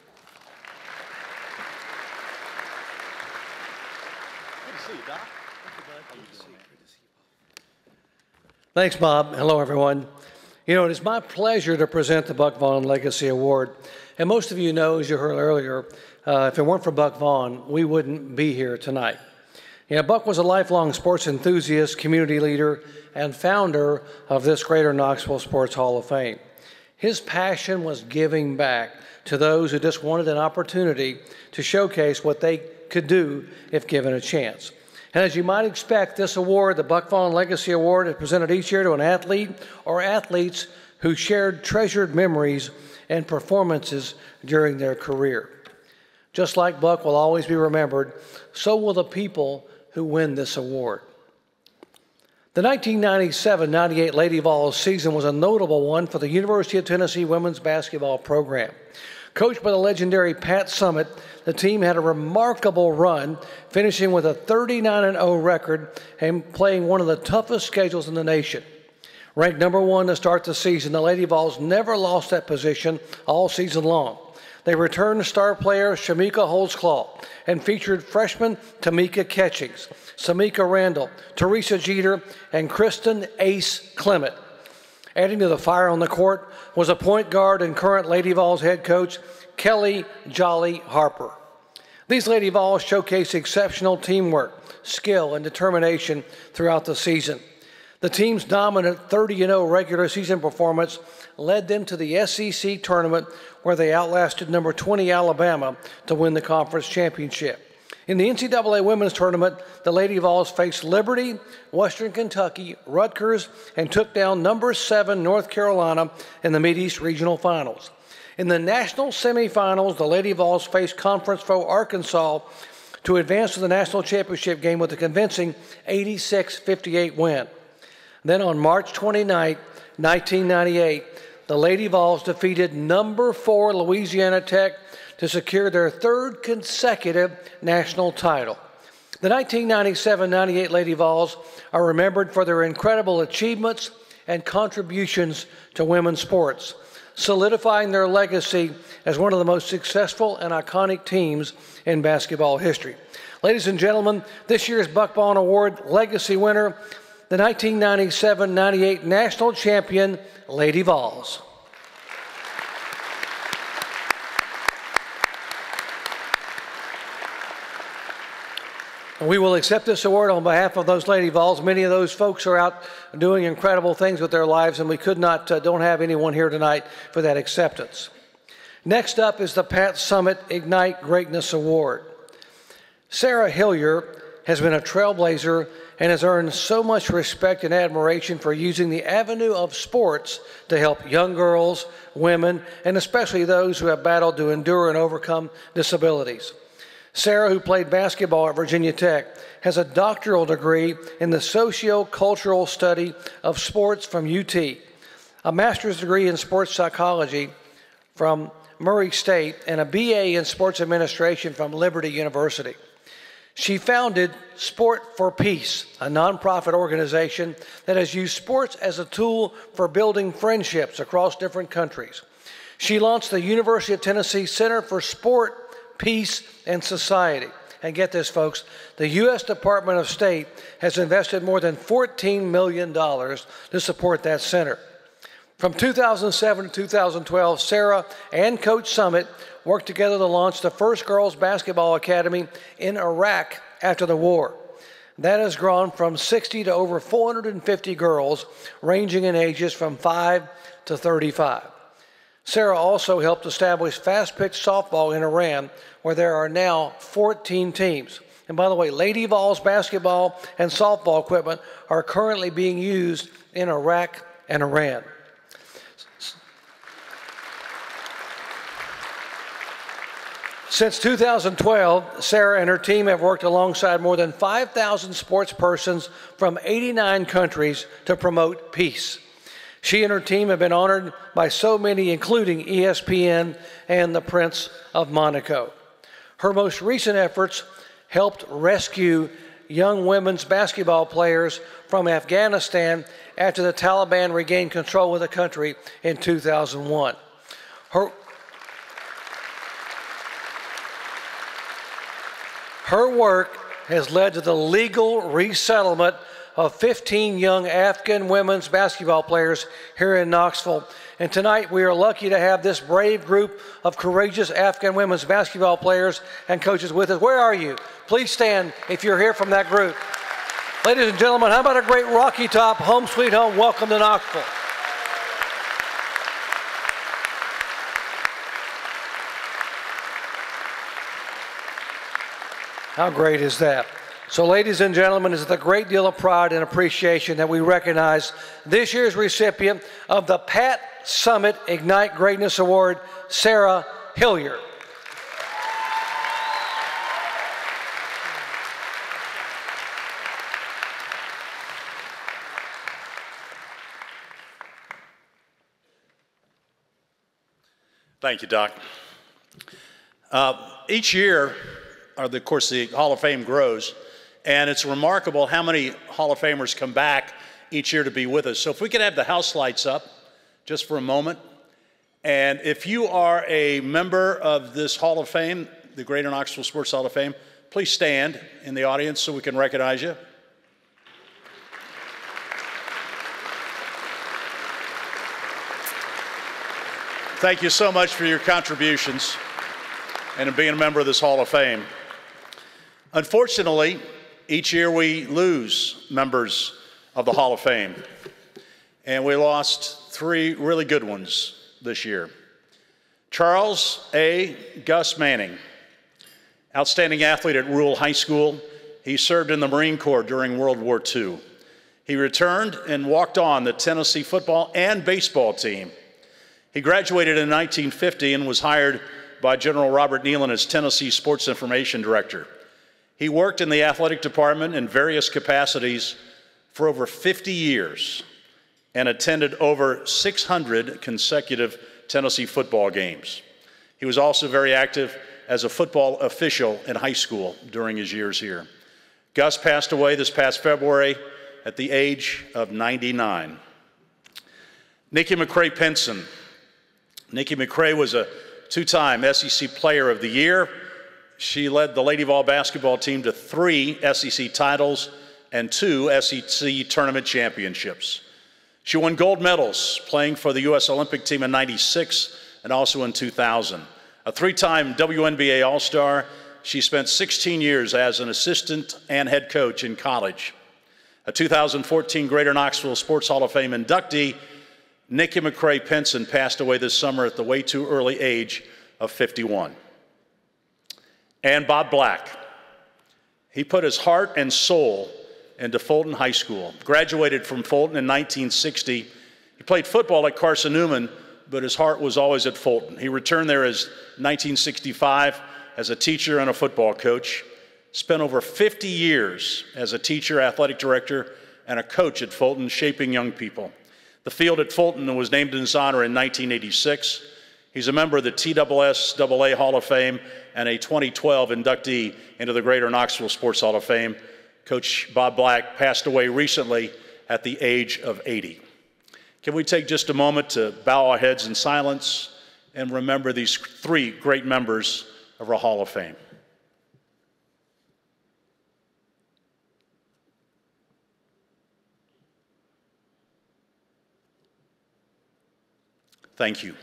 Thanks, Bob. Hello, everyone. You know, it is my pleasure to present the Buck Vaughn Legacy Award. And most of you know, as you heard earlier, if it weren't for Buck Vaughn, we wouldn't be here tonight. You know, Buck was a lifelong sports enthusiast, community leader, and founder of this Greater Knoxville Sports Hall of Fame. His passion was giving back to those who just wanted an opportunity to showcase what they could do if given a chance. And as you might expect, this award, the Buck Vaughn Legacy Award, is presented each year to an athlete or athletes who shared treasured memories and performances during their career. Just like Buck will always be remembered, so will the people who win this award. The 1997-98 Lady Vols season was a notable one for the University of Tennessee women's basketball program. Coached by the legendary Pat Summitt, the team had a remarkable run, finishing with a 39-0 record and playing one of the toughest schedules in the nation. Ranked #1 to start the season, the Lady Vols never lost that position all season long. They returned star player Shamika Holtzclaw and featured freshman Tamika Catchings, Samika Randall, Teresa Jeter, and Kristen Ace Clement. Adding to the fire on the court was a point guard and current Lady Vols head coach, Kelly Jolly Harper. These Lady Vols showcased exceptional teamwork, skill, and determination throughout the season. The team's dominant 30-0 regular season performance led them to the SEC tournament, where they outlasted number 20 Alabama to win the conference championship. In the NCAA women's tournament, the Lady Vols faced Liberty, Western Kentucky, Rutgers, and took down number 7 North Carolina in the Mid-East Regional Finals. In the national semifinals, the Lady Vols faced conference foe Arkansas to advance to the national championship game with a convincing 86-58 win. Then on March 29, 1998, the Lady Vols defeated number 4 Louisiana Tech to secure their 3rd consecutive national title. The 1997-98 Lady Vols are remembered for their incredible achievements and contributions to women's sports, solidifying their legacy as one of the most successful and iconic teams in basketball history. Ladies and gentlemen, this year's Buck Vaughn Award legacy winner, the 1997-98 national champion, Lady Vols. We will accept this award on behalf of those Lady Vols. Many of those folks are out doing incredible things with their lives, and we don't have anyone here tonight for that acceptance. Next up is the Pat Summitt Ignite Greatness Award. Sarah Hillier has been a trailblazer and has earned so much respect and admiration for using the avenue of sports to help young girls, women, and especially those who have battled to endure and overcome disabilities. Sarah, who played basketball at Virginia Tech, has a doctoral degree in the socio-cultural study of sports from UT, a master's degree in sports psychology from Murray State, and a BA in sports administration from Liberty University. She founded Sport for Peace, a nonprofit organization that has used sports as a tool for building friendships across different countries. She launched the University of Tennessee Center for Sport, Peace, and Society. And get this, folks, the U.S. Department of State has invested more than $14 million to support that center. From 2007 to 2012, Sarah and Coach Summitt worked together to launch the first girls basketball academy in Iraq after the war. That has grown from 60 to over 450 girls, ranging in ages from 5 to 35. Sarah also helped establish fast-pitch softball in Iran, where there are now 14 teams. And by the way, Lady Vols basketball and softball equipment are currently being used in Iraq and Iran. Since 2012, Sarah and her team have worked alongside more than 5,000 sports persons from 89 countries to promote peace. She and her team have been honored by so many, including ESPN and the Prince of Monaco. Her most recent efforts helped rescue young women's basketball players from Afghanistan after the Taliban regained control of the country in 2001. Her work has led to the legal resettlement of 15 young Afghan women's basketball players here in Knoxville. And tonight we are lucky to have this brave group of courageous Afghan women's basketball players and coaches with us. Where are you? Please stand if you're here from that group. Ladies and gentlemen, how about a great Rocky Top, home sweet home, welcome to Knoxville. How great is that? So, ladies and gentlemen, it's with a great deal of pride and appreciation that we recognize this year's recipient of the Pat Summitt Ignite Greatness Award, Sarah Hillier. Thank you, Doc. Each year, of course, the Hall of Fame grows, and it's remarkable how many Hall of Famers come back each year to be with us. So if we could have the house lights up just for a moment. And if you are a member of this Hall of Fame, the Greater Knoxville Sports Hall of Fame, please stand in the audience so we can recognize you. Thank you so much for your contributions and in being a member of this Hall of Fame. Unfortunately, each year we lose members of the Hall of Fame, and we lost 3 really good ones this year. Charles A. Gus Manning, outstanding athlete at Rural High School. He served in the Marine Corps during World War II. He returned and walked on the Tennessee football and baseball team. He graduated in 1950 and was hired by General Robert Nealon as Tennessee Sports Information Director. He worked in the athletic department in various capacities for over 50 years and attended over 600 consecutive Tennessee football games. He was also very active as a football official in high school during his years here. Gus passed away this past February at the age of 99. Nikki McCray Penson. Nikki McCray was a 2-time SEC Player of the Year. She led the Lady Vol basketball team to 3 SEC titles and 2 SEC tournament championships. She won gold medals playing for the U.S. Olympic team in '96 and also in 2000. A 3-time WNBA All-Star, she spent 16 years as an assistant and head coach in college. A 2014 Greater Knoxville Sports Hall of Fame inductee, Nikki McCray Penson passed away this summer at the way too early age of 51. And Bob Black. He put his heart and soul into Fulton High School. Graduated from Fulton in 1960. He played football at Carson Newman, but his heart was always at Fulton. He returned there as 1965 as a teacher and a football coach. Spent over 50 years as a teacher, athletic director, and a coach at Fulton, shaping young people. The field at Fulton was named in his honor in 1986. He's a member of the TSSAA Hall of Fame and a 2012 inductee into the Greater Knoxville Sports Hall of Fame. Coach Bob Black passed away recently at the age of 80. Can we take just a moment to bow our heads in silence and remember these 3 great members of our Hall of Fame? Thank you.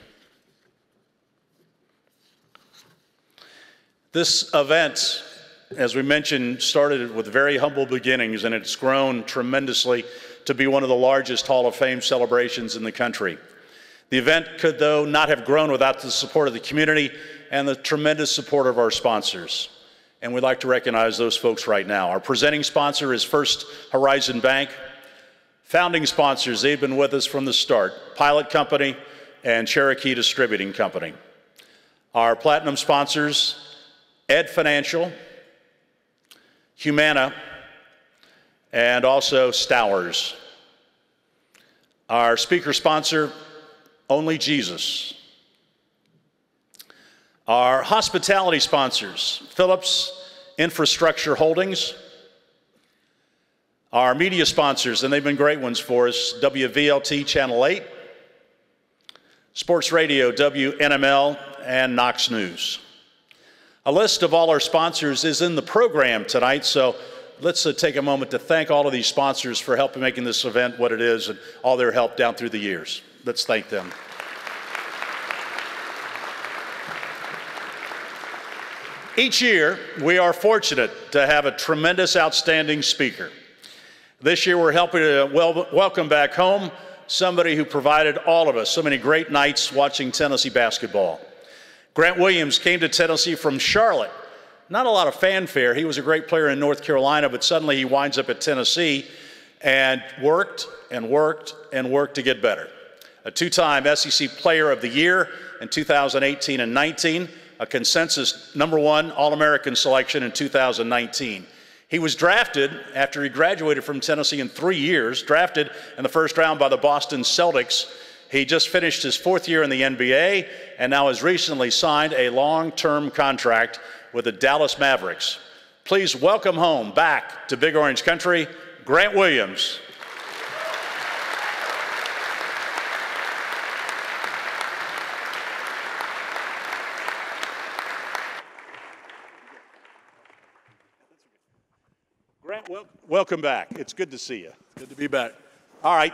This event, as we mentioned, started with very humble beginnings, and it's grown tremendously to be one of the largest Hall of Fame celebrations in the country. The event could, though, not have grown without the support of the community and the tremendous support of our sponsors. And we'd like to recognize those folks right now. Our presenting sponsor is First Horizon Bank. Founding sponsors, they've been with us from the start, Pilot Company and Cherokee Distributing Company. Our platinum sponsors, Ed Financial, Humana, and also Stowers. Our speaker sponsor, Only Jesus. Our hospitality sponsors, Phillips Infrastructure Holdings. Our media sponsors, and they've been great ones for us, WVLT Channel 8, Sports Radio, WNML, and Knox News. A list of all our sponsors is in the program tonight, so let's take a moment to thank all of these sponsors for helping making this event what it is and all their help down through the years. Let's thank them. Each year, we are fortunate to have a tremendous, outstanding speaker. This year, we're helping to welcome back home somebody who provided all of us so many great nights watching Tennessee basketball. Grant Williams came to Tennessee from Charlotte. Not a lot of fanfare. He was a great player in North Carolina, but suddenly he winds up at Tennessee and worked and worked and worked to get better. A 2-time SEC Player of the Year in 2018 and 19, a consensus #1 All-American selection in 2019. He was drafted after he graduated from Tennessee in 3 years, drafted in the first round by the Boston Celtics. He just finished his 4th year in the NBA and now has recently signed a long-term contract with the Dallas Mavericks. Please welcome home back to Big Orange Country, Grant Williams. welcome back. It's good to see you. Good to be back. All right,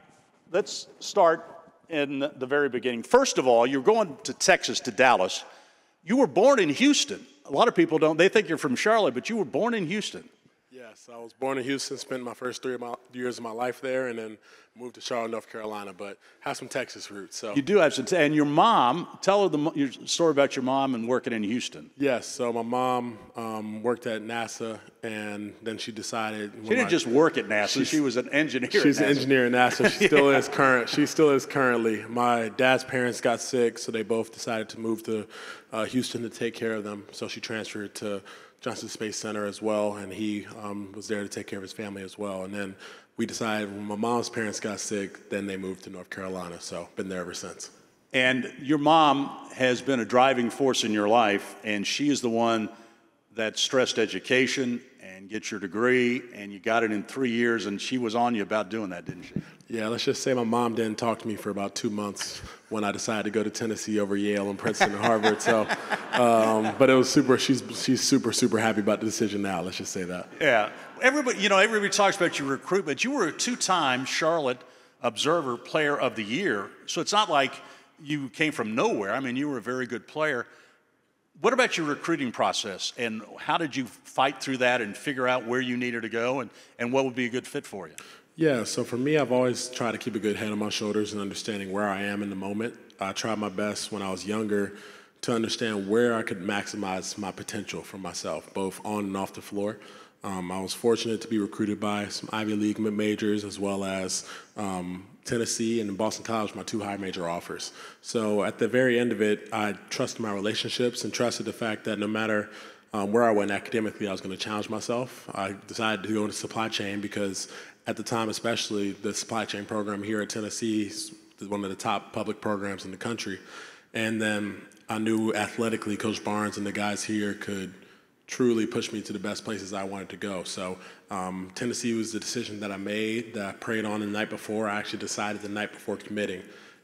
let's start in the very beginning. First of all, you're going to Texas, to Dallas. You were born in Houston. A lot of people don't, they think you're from Charlotte, but you were born in Houston. Yes, I was born in Houston, spent my first 3 years of my life there, and then moved to Charlotte, North Carolina, but have some Texas roots. So you do have some, and your mom, tell her your story about your mom and working in Houston. Yes, so my mom worked at NASA, and then she decided. She didn't just work at NASA, she was an engineer She's at NASA. an engineer at NASA. She still is current. She still is currently. My dad's parents got sick, so they both decided to move to Houston to take care of them. So she transferred to Johnson Space Center as well, and he was there to take care of his family as well. And then we decided when my mom's parents got sick, then they moved to North Carolina. So been there ever since. And your mom has been a driving force in your life, and she is the one that stressed education and get your degree, and you got it in 3 years, and she was on you about doing that, didn't she? Yeah, let's just say my mom didn't talk to me for about 2 months when I decided to go to Tennessee over Yale and Princeton and Harvard. So, but it was super. She's super happy about the decision now. Let's just say that. Yeah, everybody talks about your recruitment. You were a 2-time Charlotte Observer Player of the Year, so it's not like you came from nowhere. I mean, you were a very good player. What about your recruiting process, and how did you fight through that and figure out where you needed to go and what would be a good fit for you? Yeah, so for me, I've always tried to keep a good head on my shoulders and understanding where I am in the moment. I tried my best when I was younger to understand where I could maximize my potential for myself, both on and off the floor. I was fortunate to be recruited by some Ivy League majors as well as Tennessee and Boston College, my 2 high major offers. So at the very end of it, I trusted my relationships and trusted the fact that no matter where I went academically, I was going to challenge myself. I decided to go into supply chain because at the time, especially, the supply chain program here at Tennessee is one of the top public programs in the country. And then I knew athletically Coach Barnes and the guys here could truly push me to the best places I wanted to go. So Tennessee was the decision that I made, that I prayed on the night before. I actually decided the night before committing,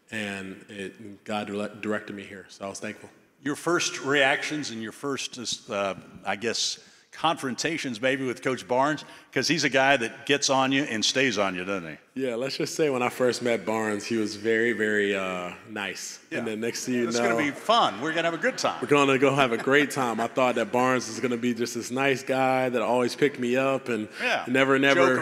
and God directed me here. So I was thankful. Your first reactions and your first, I guess, confrontations maybe with Coach Barnes, because he's a guy that gets on you and stays on you, doesn't he? Yeah, let's just say when I first met Barnes, he was very, very nice. Yeah. And then next thing you know, it's going to be fun. We're going to have a good time. We're going to go have a great time. I thought that Barnes was going to be just this nice guy that always picked me up and never joke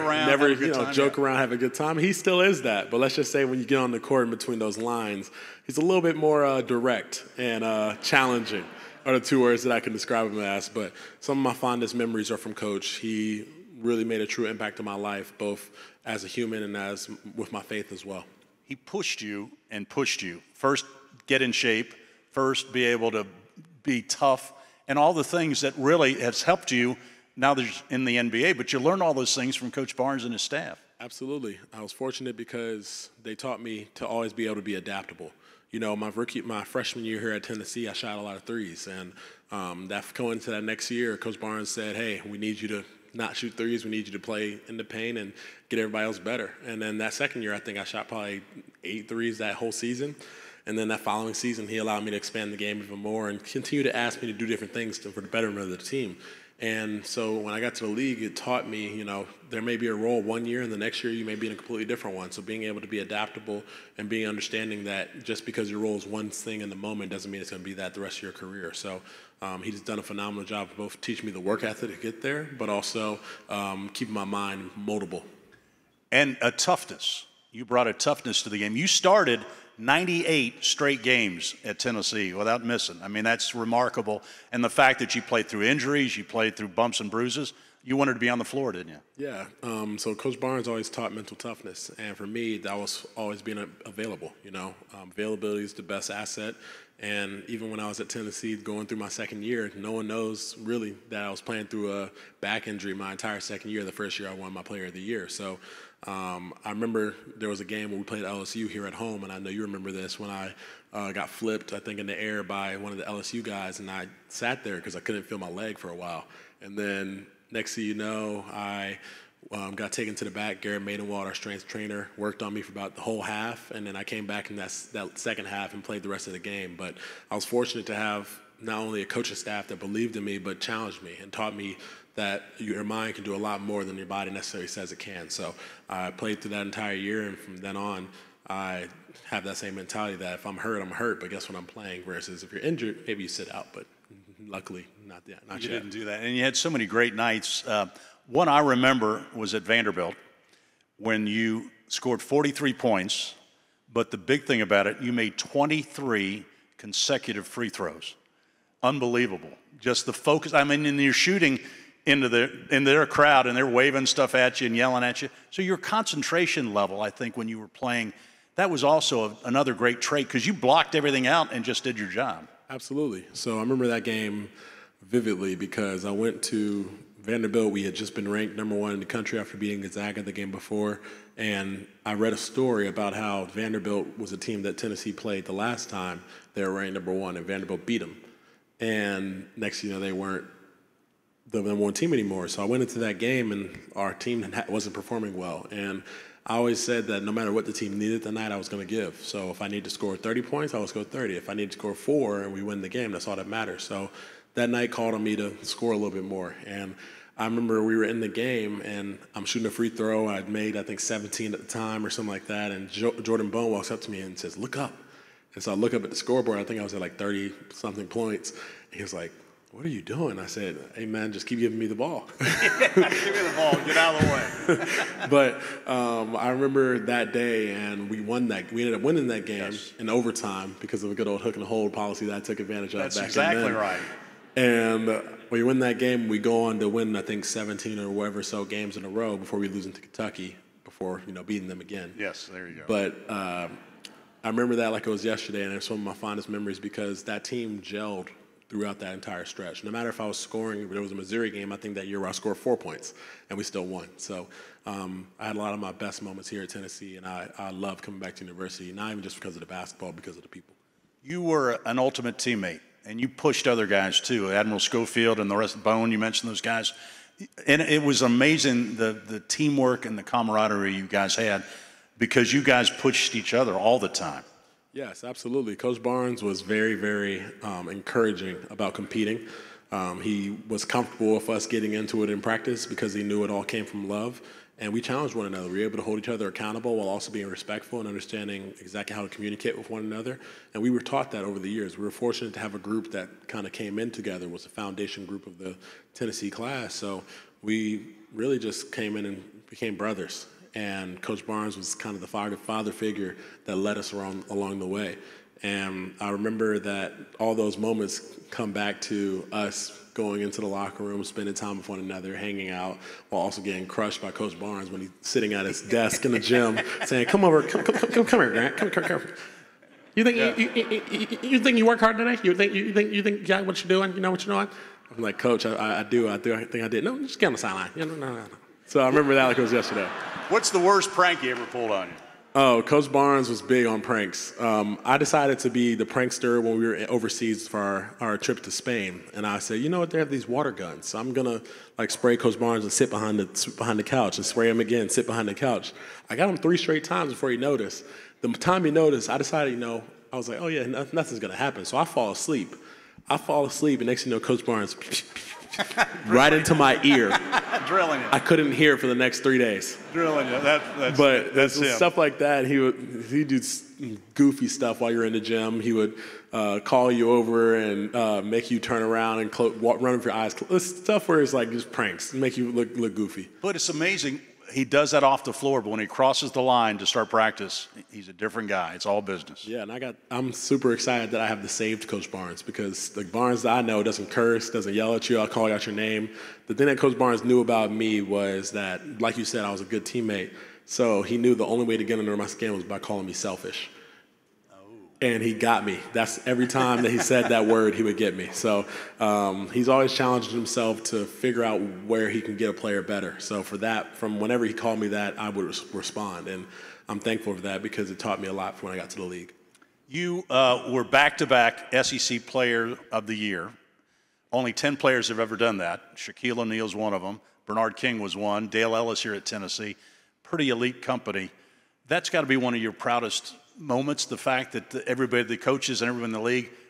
around, have a good time. He still is that. But let's just say when you get on the court in between those lines, he's a little bit more direct and challenging are the 2 words that I can describe him as. But some of my fondest memories are from Coach. He really made a true impact on my life, both as a human and as with my faith as well. He pushed you and pushed you. First, get in shape. First, be able to be tough, and all the things that really has helped you now that you're in the NBA. But you learn all those things from Coach Barnes and his staff. Absolutely. I was fortunate because they taught me to always be able to be adaptable. You know, my freshman year here at Tennessee, I shot a lot of threes. And going into that next year, Coach Barnes said, hey, we need you to not shoot threes. We need you to play in the paint and get everybody else better. And then that second year, I think I shot probably 8 threes that whole season. And then that following season, he allowed me to expand the game even more and continue to ask me to do different things for the betterment of the team. And so when I got to the league, it taught me, you know, there may be a role one year and the next year you may be in a completely different one. So being able to be adaptable and being understanding that just because your role is one thing in the moment doesn't mean it's going to be that the rest of your career. So he's done a phenomenal job of both teaching me the work ethic to get there, but also keeping my mind moldable. And a toughness. You brought a toughness to the game. You started 98 straight games at Tennessee without missing. I mean, that's remarkable. And the fact that you played through injuries, you played through bumps and bruises, you wanted to be on the floor, didn't you? Yeah. So Coach Barnes always taught mental toughness. And for me, that was always being available. You know, availability is the best asset. And even when I was at Tennessee going through my second year, no one knows really that I was playing through a back injury my entire second year. The first year I won my Player of the Year. So I remember there was a game where we played LSU here at home, and I know you remember this, when I got flipped, I think, in the air by one of the LSU guys, and I sat there because I couldn't feel my leg for a while. And then next thing you know, I got taken to the back. Garrett Maidenwald, our strength trainer, worked on me for about the whole half, and then I came back in that second half and played the rest of the game. But I was fortunate to have not only a coaching staff that believed in me, but challenged me and taught me that your mind can do a lot more than your body necessarily says it can. So I played through that entire year, and from then on, I have that same mentality that if I'm hurt, I'm hurt, but guess what, I'm playing, versus if you're injured, maybe you sit out, but luckily not yet. You didn't do that, and you had so many great nights. One I remember was at Vanderbilt when you scored 43 points, but the big thing about it, you made 23 consecutive free throws. Unbelievable. Just the focus. I mean, and you're shooting into their crowd, and they're waving stuff at you and yelling at you. So your concentration level, I think, when you were playing, that was also another great trait, because you blocked everything out and just did your job. Absolutely. So I remember that game vividly because I went to Vanderbilt. We had just been ranked #1 in the country after beating Gonzaga the game before, and I read a story about how Vanderbilt was a team that Tennessee played the last time they were ranked #1, and Vanderbilt beat them. And next thing you know, they weren't the #1 team anymore. So I went into that game, and our team wasn't performing well. And I always said that no matter what the team needed that night, I was going to give. So if I need to score 30 points, I would score 30. If I need to score 4 and we win the game, that's all that matters. So that night called on me to score a little bit more. And I remember we were in the game, and I'm shooting a free throw. I'd made, I think, 17 at the time or something like that. And Jordan Bone walks up to me and says, "Look up." And so I look up at the scoreboard. I think I was at like 30-something points. And he was like, "What are you doing?" I said, "Hey, man, just keep giving me the ball." Give me the ball. Get out of the way. But I remember that day, and we won that. We ended up winning that game in overtime because of a good old hook and hold policy that I took advantage of. That's back exactly then. right. And we win that game. We go on to win, I think, 17 or whatever so games in a row before we lose to Kentucky, before beating them again. Yes, there you go. But I remember that like it was yesterday, and it's one of my fondest memories because that team gelled throughout that entire stretch. No matter if I was scoring, there was a Missouri game, I think that year where I scored 4 points, and we still won. So I had a lot of my best moments here at Tennessee, and I love coming back to university, not even just because of the basketball, because of the people. You were an ultimate teammate, and you pushed other guys too. Admiral Schofield and the rest of Bowden, you mentioned those guys. And it was amazing, the teamwork and the camaraderie you guys had, because you guys pushed each other all the time. Yes, absolutely. Coach Barnes was very, very encouraging about competing. He was comfortable with us getting into it in practice because he knew it all came from love. And we challenged one another. We were able to hold each other accountable while also being respectful and understanding exactly how to communicate with one another. And we were taught that over the years. We were fortunate to have a group that kind of came in together, was the foundation group of the Tennessee class. So we really just came in and became brothers. And Coach Barnes was kind of the father figure that led us along the way. And I remember that all those moments come back to us going into the locker room, spending time with one another, hanging out, while also getting crushed by Coach Barnes when he's sitting at his desk in the gym saying, come here, Grant, come here. You think you work hard today? You think you got what you're doing? You know what you're doing? I'm like, Coach, I do. I think I did. No, just get on the sideline. No. So I remember that like it was yesterday. What's the worst prank you ever pulled on you? Oh, Coach Barnes was big on pranks. I decided to be the prankster when we were overseas for our trip to Spain. And I said, you know what, they have these water guns. So I'm going to spray Coach Barnes and sit behind the couch and spray him again, sit behind the couch. I got him 3 straight times before he noticed. The time he noticed, I decided, I was like, oh yeah, nothing's going to happen. So I fall asleep. And next thing you know, Coach Barnes right into my ear. Drilling you. I couldn't hear for the next 3 days. Drilling you. That's him. Stuff like that. He'd do goofy stuff while you're in the gym. He would call you over and make you turn around and run with your eyes closed. Stuff where it's like just pranks, make you look goofy. But it's amazing. He does that off the floor, but when he crosses the line to start practice, he's a different guy. It's all business. Yeah, and I'm super excited that I have the saved Coach Barnes, because the Barnes that I know doesn't curse, doesn't yell at you, I'll call out your name. The thing that Coach Barnes knew about me was that, like you said, I was a good teammate. So he knew the only way to get under my skin was by calling me selfish. And he got me. That's every time that he said that word, he would get me. So he's always challenged himself to figure out where he can get a player better. So for that, from whenever he called me that, I would respond. And I'm thankful for that because it taught me a lot when I got to the league. You were back-to-back SEC Player of the Year. Only 10 players have ever done that. Shaquille O'Neal's one of them. Bernard King was one. Dale Ellis here at Tennessee. Pretty elite company. That's got to be one of your proudest moments, the fact that everybody, the coaches and everyone in the league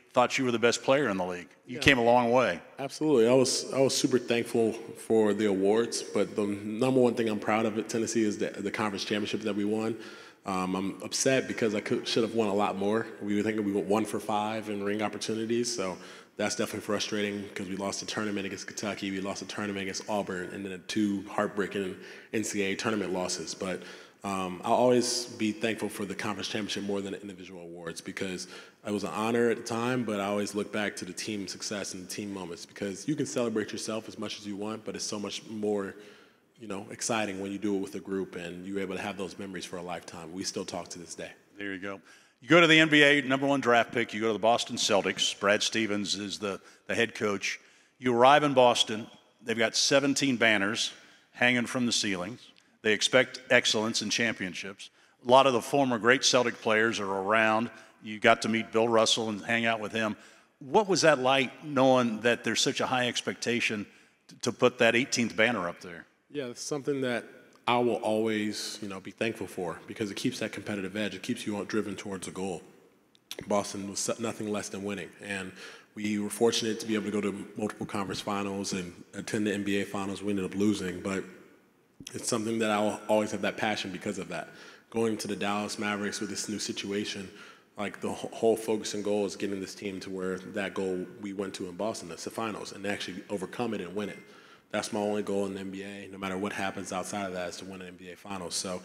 thought you were the best player in the league. You came a long way. Absolutely. I was super thankful for the awards, but the number one thing I'm proud of at Tennessee is the conference championship that we won. I'm upset because I should have won a lot more. We were thinking we went 1 for 5 in ring opportunities, so that's definitely frustrating because we lost a tournament against Kentucky, we lost a tournament against Auburn, and then 2 heartbreaking NCAA tournament losses. But I'll always be thankful for the conference championship more than the individual awards because it was an honor at the time, but I always look back to the team success and the team moments because you can celebrate yourself as much as you want, but it's so much more exciting when you do it with a group and you're able to have those memories for a lifetime. We still talk to this day. There you go. You go to the NBA, number 1 draft pick. You go to the Boston Celtics. Brad Stevens is the head coach. You arrive in Boston. They've got 17 banners hanging from the ceilings. They expect excellence in championships. A lot of the former great Celtic players are around. You got to meet Bill Russell and hang out with him. What was that like knowing that there's such a high expectation to put that 18th banner up there? Yeah, it's something that I will always, be thankful for because it keeps that competitive edge. It keeps you driven towards a goal. Boston was nothing less than winning, and we were fortunate to be able to go to multiple conference finals and attend the NBA finals. We ended up losing, but it's something that I'll always have that passion because of that. Going to the Dallas Mavericks with this new situation, like the whole focus and goal is getting this team to where that goal we went to in Boston, that's the finals, and actually overcome it and win it. That's my only goal in the NBA. No matter what happens outside of that, is to win an NBA Finals. So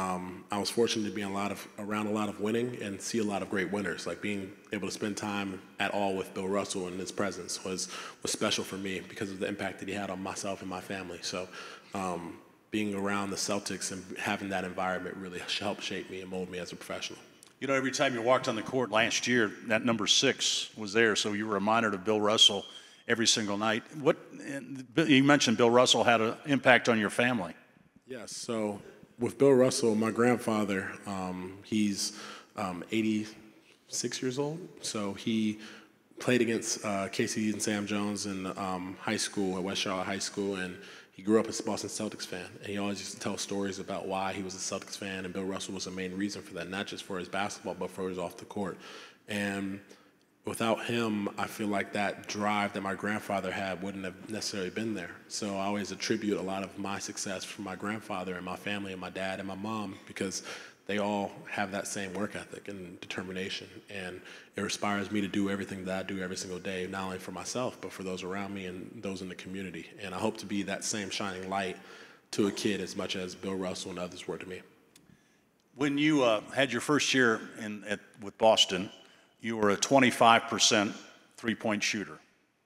I was fortunate to be around a lot of winning and see a lot of great winners. Like being able to spend time at all with Bill Russell and his presence was special for me because of the impact that he had on myself and my family. So being around the Celtics and having that environment really helped shape me and mold me as a professional. Every time you walked on the court last year, that number 6 was there, so you were reminded of Bill Russell every single night. You mentioned Bill Russell had an impact on your family. Yes, so with Bill Russell, my grandfather, he's 86 years old, so he played against Casey and Sam Jones in high school at West Charlotte High School, and he grew up as a Boston Celtics fan, and he always used to tell stories about why he was a Celtics fan, and Bill Russell was the main reason for that, not just for his basketball, but for his off the court. And without him, I feel like that drive that my grandfather had wouldn't have necessarily been there. So I always attribute a lot of my success from my grandfather and my family and my dad and my mom because they all have that same work ethic and determination. And it inspires me to do everything that I do every single day, not only for myself, but for those around me and those in the community. And I hope to be that same shining light to a kid as much as Bill Russell and others were to me. When you had your first year with Boston, you were a 25% three-point shooter.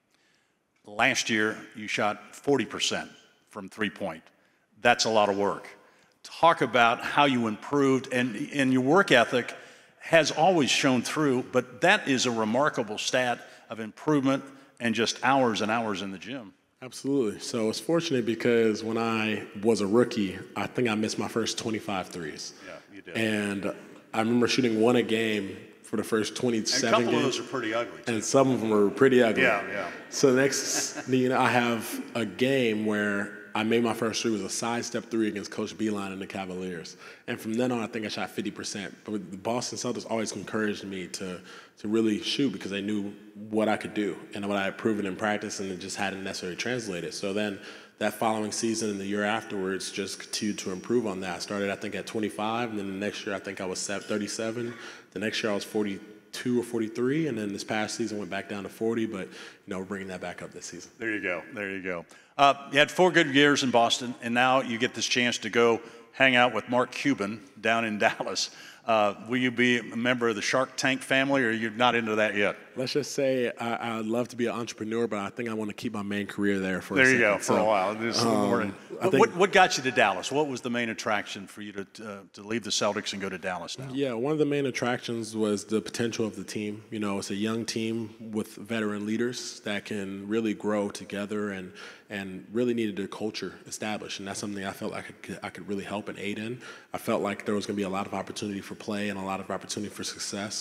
Last year, you shot 40% from three-point. That's a lot of work. Talk about how you improved, and your work ethic has always shown through, but that is a remarkable stat of improvement and just hours and hours in the gym. Absolutely. So it's fortunate because when I was a rookie, I think I missed my first 25 threes. Yeah, you did. And I remember shooting 1 a game for the first 27 games. And a couple of those are pretty ugly, too. And some of them were pretty ugly. Yeah. So next, I have a game where I made my first three. It was a sidestep 3 against Coach Beilein and the Cavaliers. And from then on, I think I shot 50%. But the Boston Celtics always encouraged me to really shoot because they knew what I could do and what I had proven in practice, and it just hadn't necessarily translated. So then that following season and the year afterwards just continued to improve on that. I started, I think, at 25, and then the next year I think I was 37. The next year I was 42 or 43, and then this past season went back down to 40, but we're bringing that back up this season. There you go. You had 4 good years in Boston, and now you get this chance to go hang out with Mark Cuban down in Dallas. Will you be a member of the Shark Tank family, or you're not into that yet? Let's just say I'd love to be an entrepreneur, but I think I want to keep my main career there for a second. There you go, for a while. What got you to Dallas? What was the main attraction for you to leave the Celtics and go to Dallas now? Yeah, one of the main attractions was the potential of the team. It's a young team with veteran leaders that can really grow together and really needed a culture established, and that's something I felt like I could really help and aid in. I felt like there was going to be a lot of opportunity for play and a lot of opportunity for success.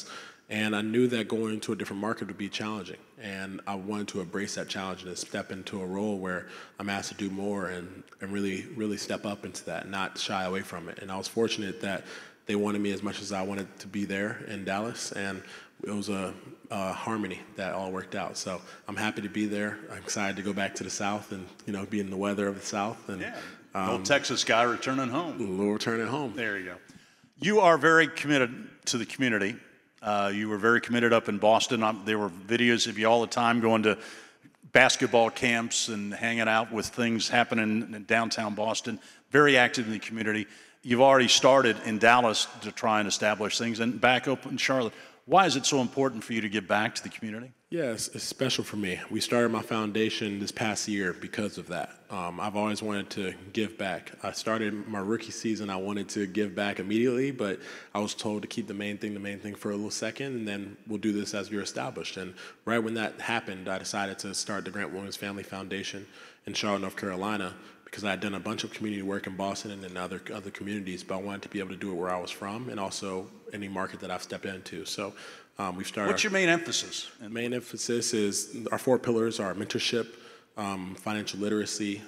And I knew that going to a different market would be challenging. And I wanted to embrace that challenge and step into a role where I'm asked to do more and really, really step up into that, not shy away from it. And I was fortunate that they wanted me as much as I wanted to be there in Dallas. And it was a harmony that all worked out. So I'm happy to be there. I'm excited to go back to the South and, be in the weather of the South. And old Texas guy returning home. A little returning home. There you go. You are very committed to the community. You were very committed up in Boston. There were videos of you all the time going to basketball camps and hanging out with things happening in downtown Boston. Very active in the community. You've already started in Dallas to try and establish things, and back up in Charlotte. Why is it so important for you to give back to the community? Yeah, it's special for me. We started my foundation this past year because of that. I've always wanted to give back. I started my rookie season, I wanted to give back immediately, but I was told to keep the main thing for a little second, and then we'll do this as you're established. And right when that happened, I decided to start the Grant Williams Family Foundation in Charlotte, North Carolina, because I had done a bunch of community work in Boston and in other communities, but I wanted to be able to do it where I was from and also any market that I've stepped into. So we've started. What's your main emphasis? The main emphasis is our 4 pillars are mentorship, financial literacy,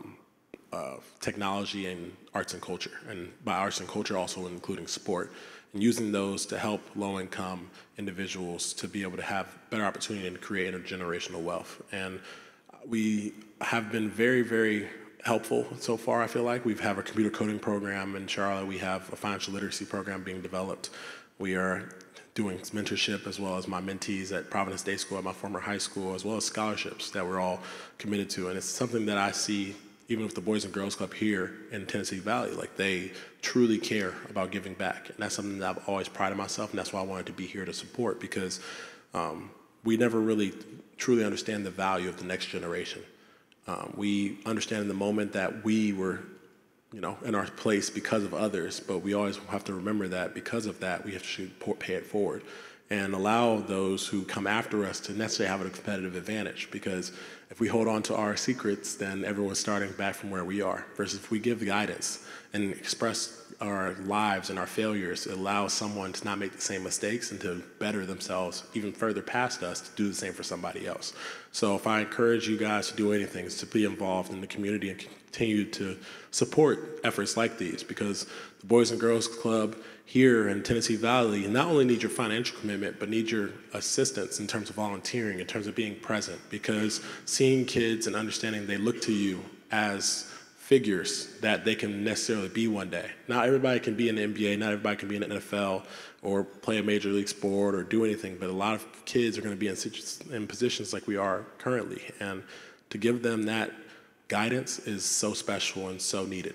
technology, and arts and culture. And by arts and culture, also including sport. And using those to help low-income individuals to be able to have better opportunity and create intergenerational wealth. And we have been very, very helpful so far. I feel like we have a computer coding program in Charlotte. We have a financial literacy program being developed. We are doing mentorship as well as my mentees at Providence Day School, at my former high school, as well as scholarships that we're all committed to. And it's something that I see even with the Boys and Girls Club here in Tennessee Valley. Like, they truly care about giving back. And that's something that I've always prided myself, and that's why I wanted to be here to support, because we never really truly understand the value of the next generation. We understand in the moment that we were, in our place because of others, but we always have to remember that because of that, we have to pay it forward and allow those who come after us to necessarily have a competitive advantage. Because if we hold on to our secrets, then everyone's starting back from where we are. Versus if we give guidance and express our lives and our failures, it allows someone to not make the same mistakes and to better themselves even further past us to do the same for somebody else. So if I encourage you guys to do anything, is to be involved in the community and continue to support efforts like these, because the Boys and Girls Club here in Tennessee Valley not only need your financial commitment, but need your assistance in terms of volunteering, in terms of being present, because seeing kids and understanding they look to you as figures that they can necessarily be one day. Not everybody can be in the NBA, not everybody can be in the NFL or play a major league sport or do anything, but a lot of kids are going to be in positions like we are currently. And to give them that guidance is so special and so needed.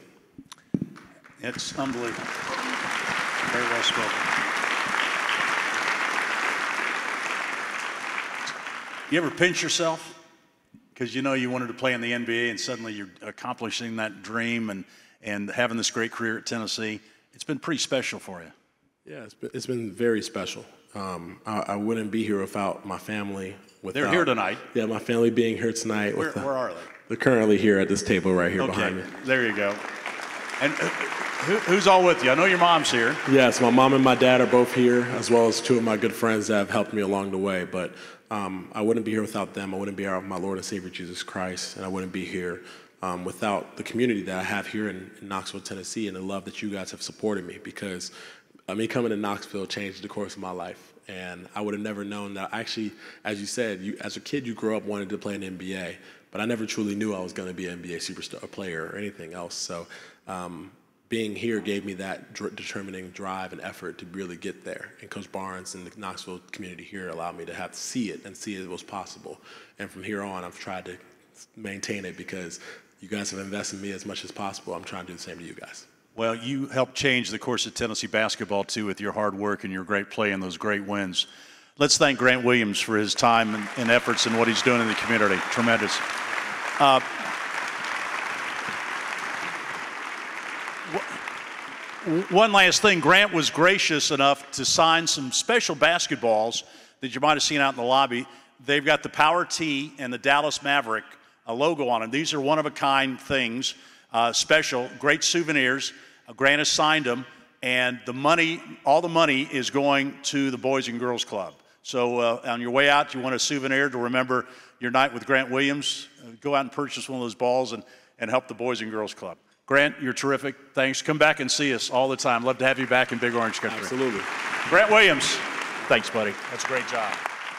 It's unbelievable. Very well spoken. You ever pinch yourself? Because you wanted to play in the NBA and suddenly you're accomplishing that dream and having this great career at Tennessee. It's been pretty special for you. Yeah, it's been very special. I wouldn't be here without my family. They're here tonight. Yeah, my family being here tonight. Where are they? They're currently here at this table right here behind me. There you go. And who's all with you? I know your mom's here. Yes, my mom and my dad are both here, as well as 2 of my good friends that have helped me along the way. But I wouldn't be here without them. I wouldn't be here without my Lord and Savior Jesus Christ, and I wouldn't be here without the community that I have here in Knoxville, Tennessee, and the love that you guys have supported me, because me coming to Knoxville changed the course of my life. And I would have never known that. Actually, as you said, as a kid, you grew up wanting to play in the NBA, but I never truly knew I was going to be an NBA superstar player or anything else. So being here gave me that determining drive and effort to really get there. And Coach Barnes and the Knoxville community here allowed me to have to see it and see it was possible. And from here on, I've tried to maintain it, because you guys have invested in me as much as possible. I'm trying to do the same to you guys. Well, you helped change the course of Tennessee basketball, too, with your hard work and your great play and those great wins. Let's thank Grant Williams for his time and efforts and what he's doing in the community. Tremendous. One last thing. Grant was gracious enough to sign some special basketballs that you might have seen out in the lobby. They've got the Power T and the Dallas Maverick logo on them. These are one-of-a-kind things, special, great souvenirs. Grant has signed them. and the money, all the money is going to the Boys and Girls Club. So on your way out, you want a souvenir to remember your night with Grant Williams, go out and purchase one of those balls and help the Boys and Girls Club. Grant, you're terrific. Thanks. Come back and see us all the time. Love to have you back in Big Orange Country. Absolutely. Grant Williams. Thanks, buddy. That's a great job.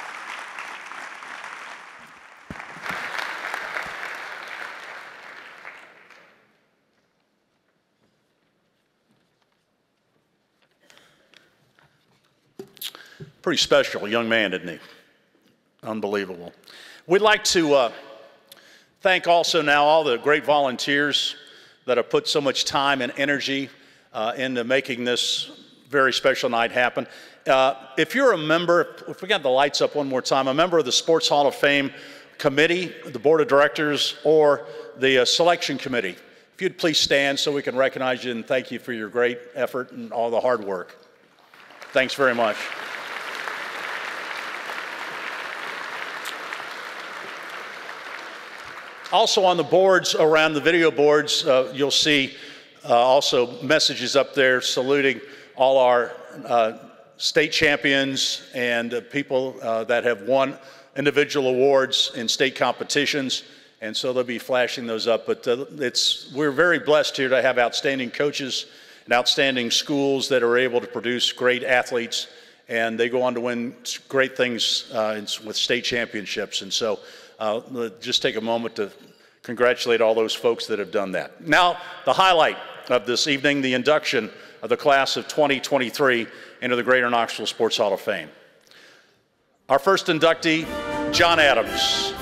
Pretty special young man, isn't he? Unbelievable. We'd like to thank also now all the great volunteers that have put so much time and energy into making this very special night happen. If you're a member, if we got the lights up one more time, a member of the Sports Hall of Fame committee, the board of directors, or the selection committee, if you'd please stand so we can recognize you and thank you for your great effort and all the hard work. Thanks very much. Also on the boards, around the video boards, you'll see also messages up there saluting all our state champions and people that have won individual awards in state competitions. And so they'll be flashing those up. But we're very blessed here to have outstanding coaches and outstanding schools that are able to produce great athletes. And they go on to win great things with state championships. And so just take a moment to congratulate all those folks that have done that. Now, the highlight of this evening, the induction of the class of 2023 into the Greater Knoxville Sports Hall of Fame. Our first inductee, John Adams.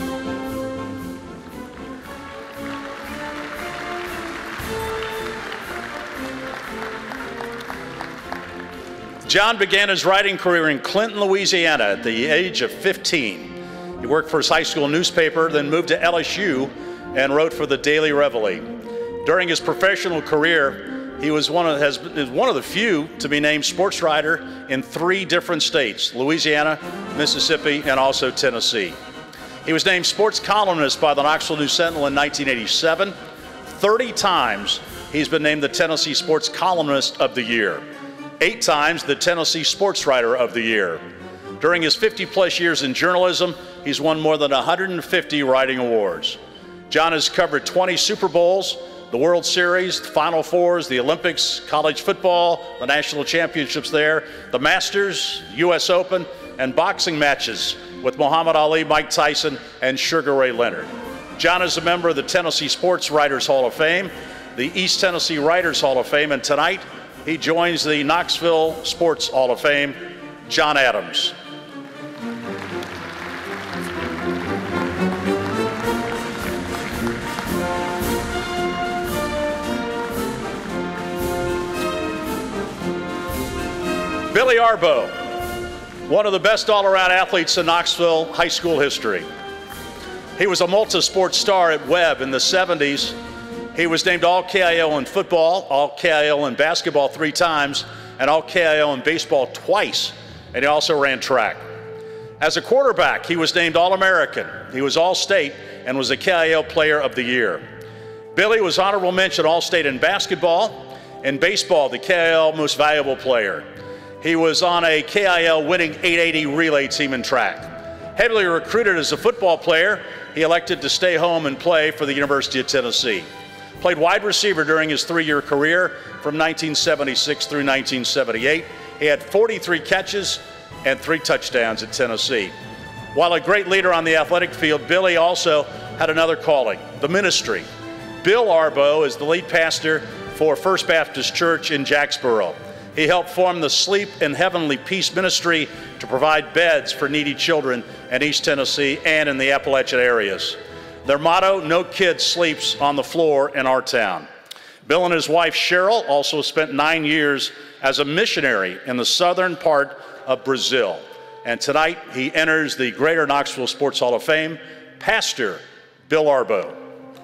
John began his writing career in Clinton, Louisiana at the age of 15. He worked for his high school newspaper, then moved to LSU and wrote for the Daily Reveille. During his professional career, he was one of the few to be named sports writer in 3 different states, Louisiana, Mississippi, and also Tennessee. He was named sports columnist by the Knoxville News Sentinel in 1987. 30 times he's been named the Tennessee Sports Columnist of the Year. 8 times the Tennessee Sports Writer of the Year. During his 50-plus years in journalism, he's won more than 150 writing awards. John has covered 20 Super Bowls, the World Series, the Final Fours, the Olympics, college football, the national championships there, the Masters, U.S. Open, and boxing matches with Muhammad Ali, Mike Tyson, and Sugar Ray Leonard. John is a member of the Tennessee Sports Writers Hall of Fame, the East Tennessee Writers Hall of Fame, and tonight he joins the Knoxville Sports Hall of Fame, John Adams. Billy Arbo, one of the best all-around athletes in Knoxville high school history. He was a multi-sport star at Webb in the 70s. He was named All-KIL in football, All-KIL in basketball 3 times, and All-KIL in baseball twice, and he also ran track. As a quarterback, he was named All-American. He was All-State and was a KIL Player of the Year. Billy was honorable mention All-State in basketball. In baseball, the KIL Most Valuable Player. He was on a KIL winning 880 relay team in track. Heavily recruited as a football player, he elected to stay home and play for the University of Tennessee. Played wide receiver during his 3-year career from 1976 through 1978. He had 43 catches and 3 touchdowns at Tennessee. While a great leader on the athletic field, Billy also had another calling, the ministry. Bill Arbo is the lead pastor for First Baptist Church in Jacksboro. He helped form the Sleep in Heavenly Peace ministry to provide beds for needy children in East Tennessee and in the Appalachian areas. Their motto, no kid sleeps on the floor in our town. Bill and his wife Cheryl also spent 9 years as a missionary in the southern part of Brazil. And tonight he enters the Greater Knoxville Sports Hall of Fame, Pastor Bill Arbo.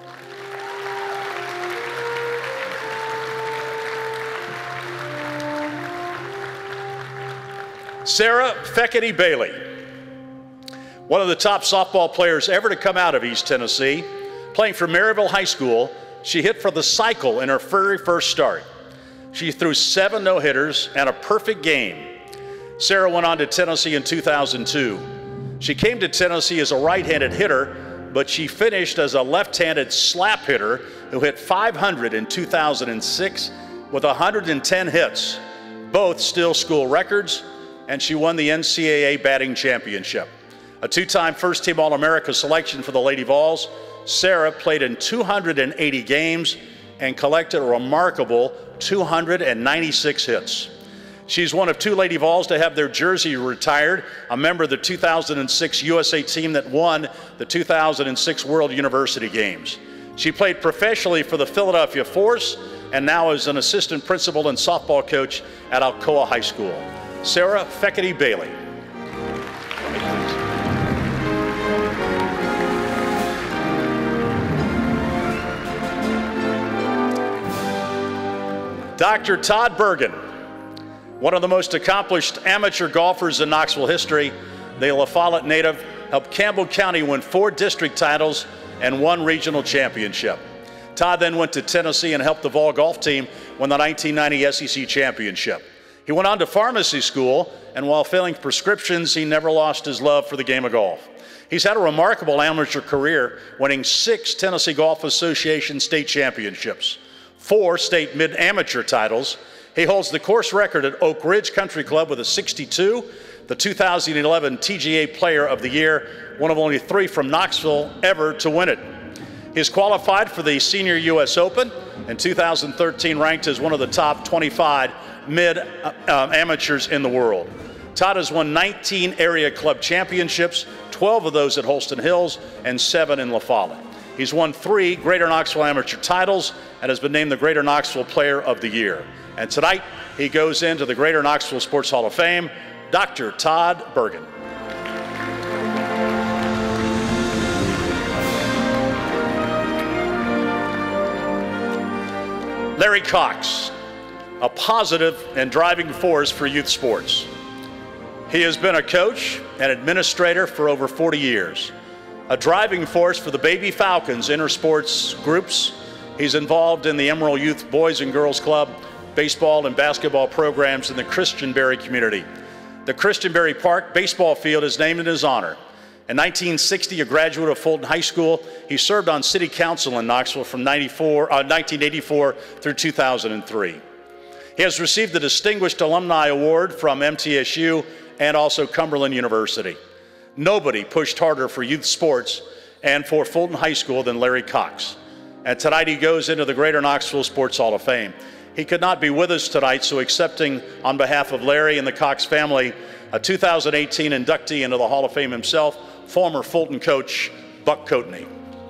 Sarah Feckety Bailey, one of the top softball players ever to come out of East Tennessee. Playing for Maryville High School, she hit for the cycle in her very first start. She threw 7 no-hitters and a perfect game. Sarah went on to Tennessee in 2002. She came to Tennessee as a right-handed hitter, but she finished as a left-handed slap hitter who hit .500 in 2006 with 110 hits, both still school records, and she won the NCAA batting championship. A 2-time first-team All-America selection for the Lady Vols, Sarah played in 280 games and collected a remarkable 296 hits. She's one of 2 Lady Vols to have their jersey retired, a member of the 2006 USA team that won the 2006 World University Games. She played professionally for the Philadelphia Force and now is an assistant principal and softball coach at Alcoa High School. Sarah Feckety Bailey. Dr. Todd Bergen, one of the most accomplished amateur golfers in Knoxville history, the La Follette native, helped Campbell County win 4 district titles and 1 regional championship. Todd then went to Tennessee and helped the Vol golf team win the 1990 SEC championship. He went on to pharmacy school, and while filling prescriptions, he never lost his love for the game of golf. He's had a remarkable amateur career, winning 6 Tennessee Golf Association state championships, 4 state mid-amateur titles. He holds the course record at Oak Ridge Country Club with a 62, the 2011 TGA Player of the Year, one of only 3 from Knoxville ever to win it. He's qualified for the Senior U.S. Open, in 2013 ranked as one of the top 25 mid-amateurs in the world. Todd has won 19 area club championships, 12 of those at Holston Hills and 7 in La Follette. He's won 3 Greater Knoxville amateur titles and has been named the Greater Knoxville Player of the Year. And tonight, he goes into the Greater Knoxville Sports Hall of Fame, Dr. Todd Bergen. Larry Cox, a positive and driving force for youth sports. He has been a coach and administrator for over 40 years. A driving force for the Baby Falcons intersports groups. He's involved in the Emerald Youth Boys and Girls Club, baseball and basketball programs in the Christianberry community. The Christianberry Park baseball field is named in his honor. In 1960, a graduate of Fulton High School, he served on city council in Knoxville from 1984 through 2003. He has received the Distinguished Alumni Award from MTSU and also Cumberland University. Nobody pushed harder for youth sports and for Fulton High School than Larry Cox. And tonight he goes into the Greater Knoxville Sports Hall of Fame. He could not be with us tonight, so accepting on behalf of Larry and the Cox family, a 2018 inductee into the Hall of Fame himself, former Fulton coach, Buck Coatney.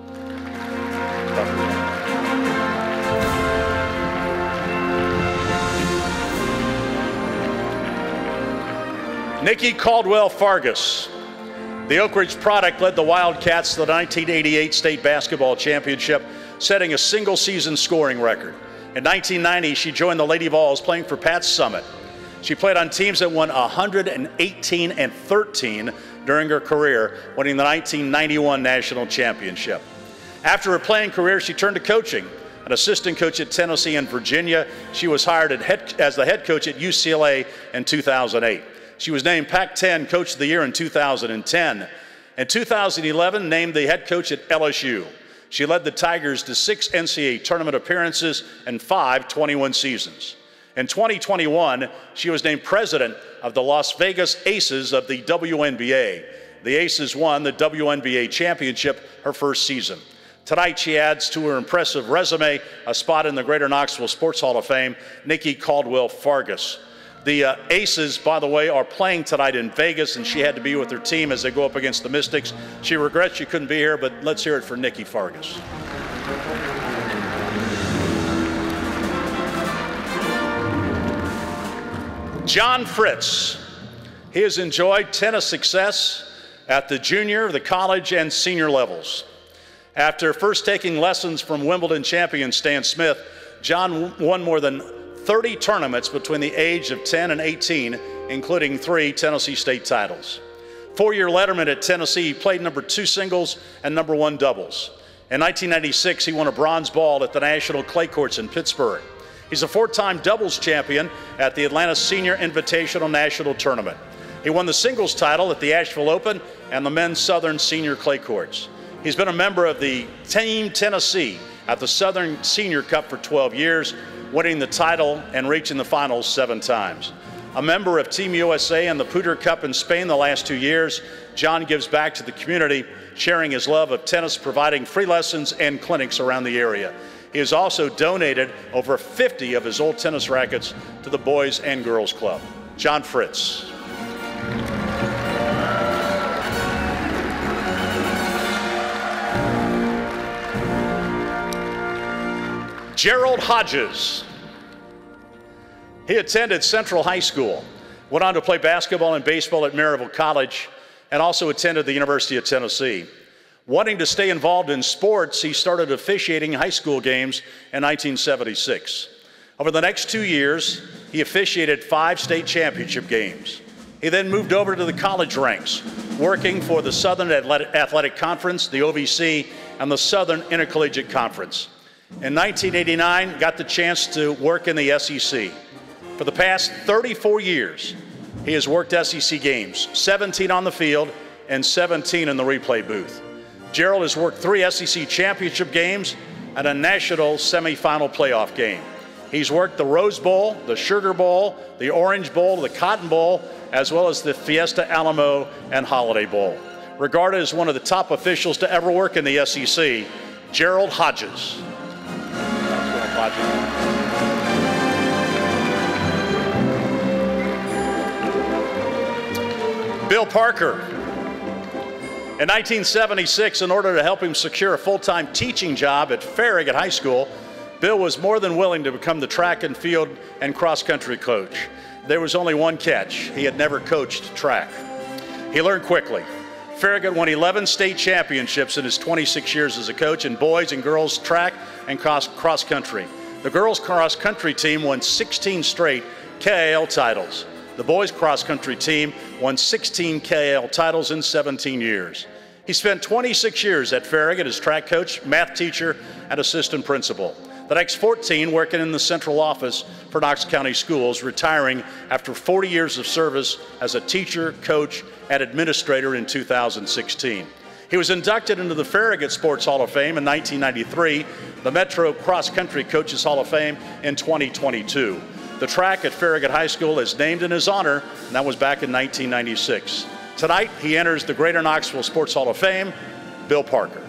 Nikki Caldwell Fargus. The Oak Ridge product led the Wildcats to the 1988 state basketball championship, setting a single-season scoring record. In 1990, she joined the Lady Vols playing for Pat Summitt. She played on teams that won 118 and 13 during her career, winning the 1991 national championship. After her playing career, she turned to coaching. An assistant coach at Tennessee and Virginia, she was hired as the head coach at UCLA in 2008. She was named Pac-10 Coach of the Year in 2010. In 2011, named the head coach at LSU. She led the Tigers to 6 NCAA tournament appearances and 5 21 seasons. In 2021, she was named president of the Las Vegas Aces of the WNBA. The Aces won the WNBA championship her first season. Tonight, she adds to her impressive resume a spot in the Greater Knoxville Sports Hall of Fame, Nikki Caldwell Fargus. The Aces, by the way, are playing tonight in Vegas, and she had to be with her team as they go up against the Mystics. She regrets she couldn't be here, but let's hear it for Nikki Fargus. John Fritz. He has enjoyed tennis success at the junior, the college, and senior levels. After first taking lessons from Wimbledon champion Stan Smith, John won more than 30 tournaments between the age of 10 and 18, including 3 Tennessee state titles. 4-year letterman at Tennessee, he played #2 singles and #1 doubles. In 1996, he won a bronze ball at the National Clay Courts in Pittsburgh. He's a 4-time doubles champion at the Atlanta Senior Invitational National Tournament. He won the singles title at the Asheville Open and the Men's Southern Senior Clay Courts. He's been a member of the Team Tennessee at the Southern Senior Cup for 12 years, winning the title and reaching the finals 7 times. A member of Team USA and the Puder Cup in Spain the last 2 years, John gives back to the community, sharing his love of tennis, providing free lessons and clinics around the area. He has also donated over 50 of his old tennis rackets to the Boys and Girls Club. John Fritz. Gerald Hodges. He attended Central High School, went on to play basketball and baseball at Maryville College, and also attended the University of Tennessee. Wanting to stay involved in sports, he started officiating high school games in 1976. Over the next 2 years, he officiated 5 state championship games. He then moved over to the college ranks, working for the Southern Athletic Conference, the OVC, and the Southern Intercollegiate Conference. In 1989, got the chance to work in the SEC. For the past 34 years, he has worked SEC games, 17 on the field and 17 in the replay booth. Gerald has worked 3 SEC championship games and a national semifinal playoff game. He's worked the Rose Bowl, the Sugar Bowl, the Orange Bowl, the Cotton Bowl, as well as the Fiesta Alamo and Holiday Bowl. Regarded as one of the top officials to ever work in the SEC, Gerald Hodges. Bill Parker. In 1976, in order to help him secure a full-time teaching job at Farragut High School, Bill was more than willing to become the track and field and cross-country coach. There was only one catch. He had never coached track. He learned quickly. Farragut won 11 state championships in his 26 years as a coach in boys and girls track and cross-country. The girls cross-country team won 16 straight KAL titles. The boys cross-country team won 16 KAL titles in 17 years. He spent 26 years at Farragut as track coach, math teacher, and assistant principal. The next 14 working in the central office for Knox County Schools, retiring after 40 years of service as a teacher, coach, and administrator in 2016. He was inducted into the Farragut Sports Hall of Fame in 1993, the Metro Cross Country Coaches Hall of Fame in 2022. The track at Farragut High School is named in his honor, and that was back in 1996. Tonight, he enters the Greater Knoxville Sports Hall of Fame, Bill Parker.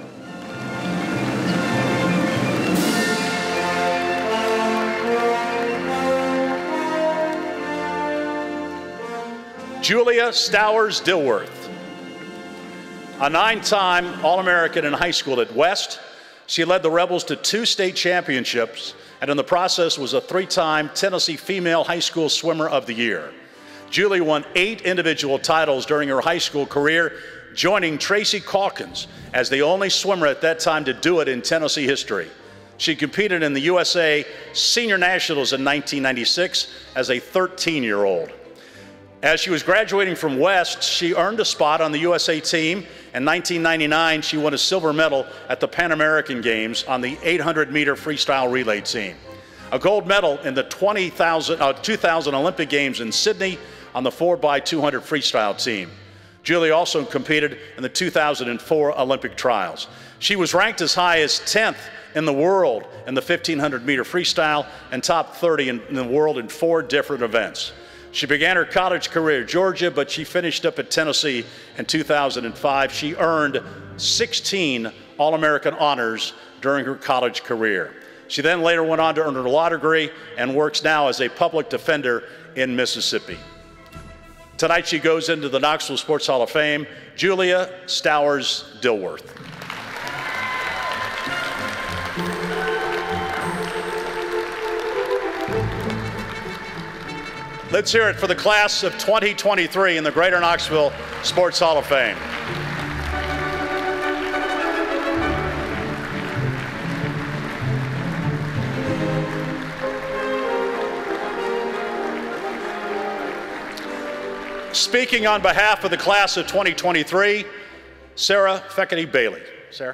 Julia Stowers Dilworth. A 9-time All-American in high school at West, she led the Rebels to 2 state championships, and in the process was a 3-time Tennessee Female High School Swimmer of the Year. Julie won 8 individual titles during her high school career, joining Tracy Calkins as the only swimmer at that time to do it in Tennessee history. She competed in the USA Senior Nationals in 1996 as a 13-year-old. As she was graduating from West, she earned a spot on the USA team. In 1999, she won a silver medal at the Pan American Games on the 800-meter freestyle relay team. A gold medal in the 2000 Olympic Games in Sydney on the 4x200 freestyle team. Julie also competed in the 2004 Olympic trials. She was ranked as high as 10th in the world in the 1500-meter freestyle and top 30 in the world in 4 different events. She began her college career at Georgia, but she finished up at Tennessee in 2005. She earned 16 All-American honors during her college career. She then later went on to earn her law degree and works now as a public defender in Mississippi. Tonight she goes into the Knoxville Sports Hall of Fame, Julia Stowers Dilworth. Let's hear it for the class of 2023 in the Greater Knoxville Sports Hall of Fame. Speaking on behalf of the class of 2023, Sarah Feckety Bailey. Sarah.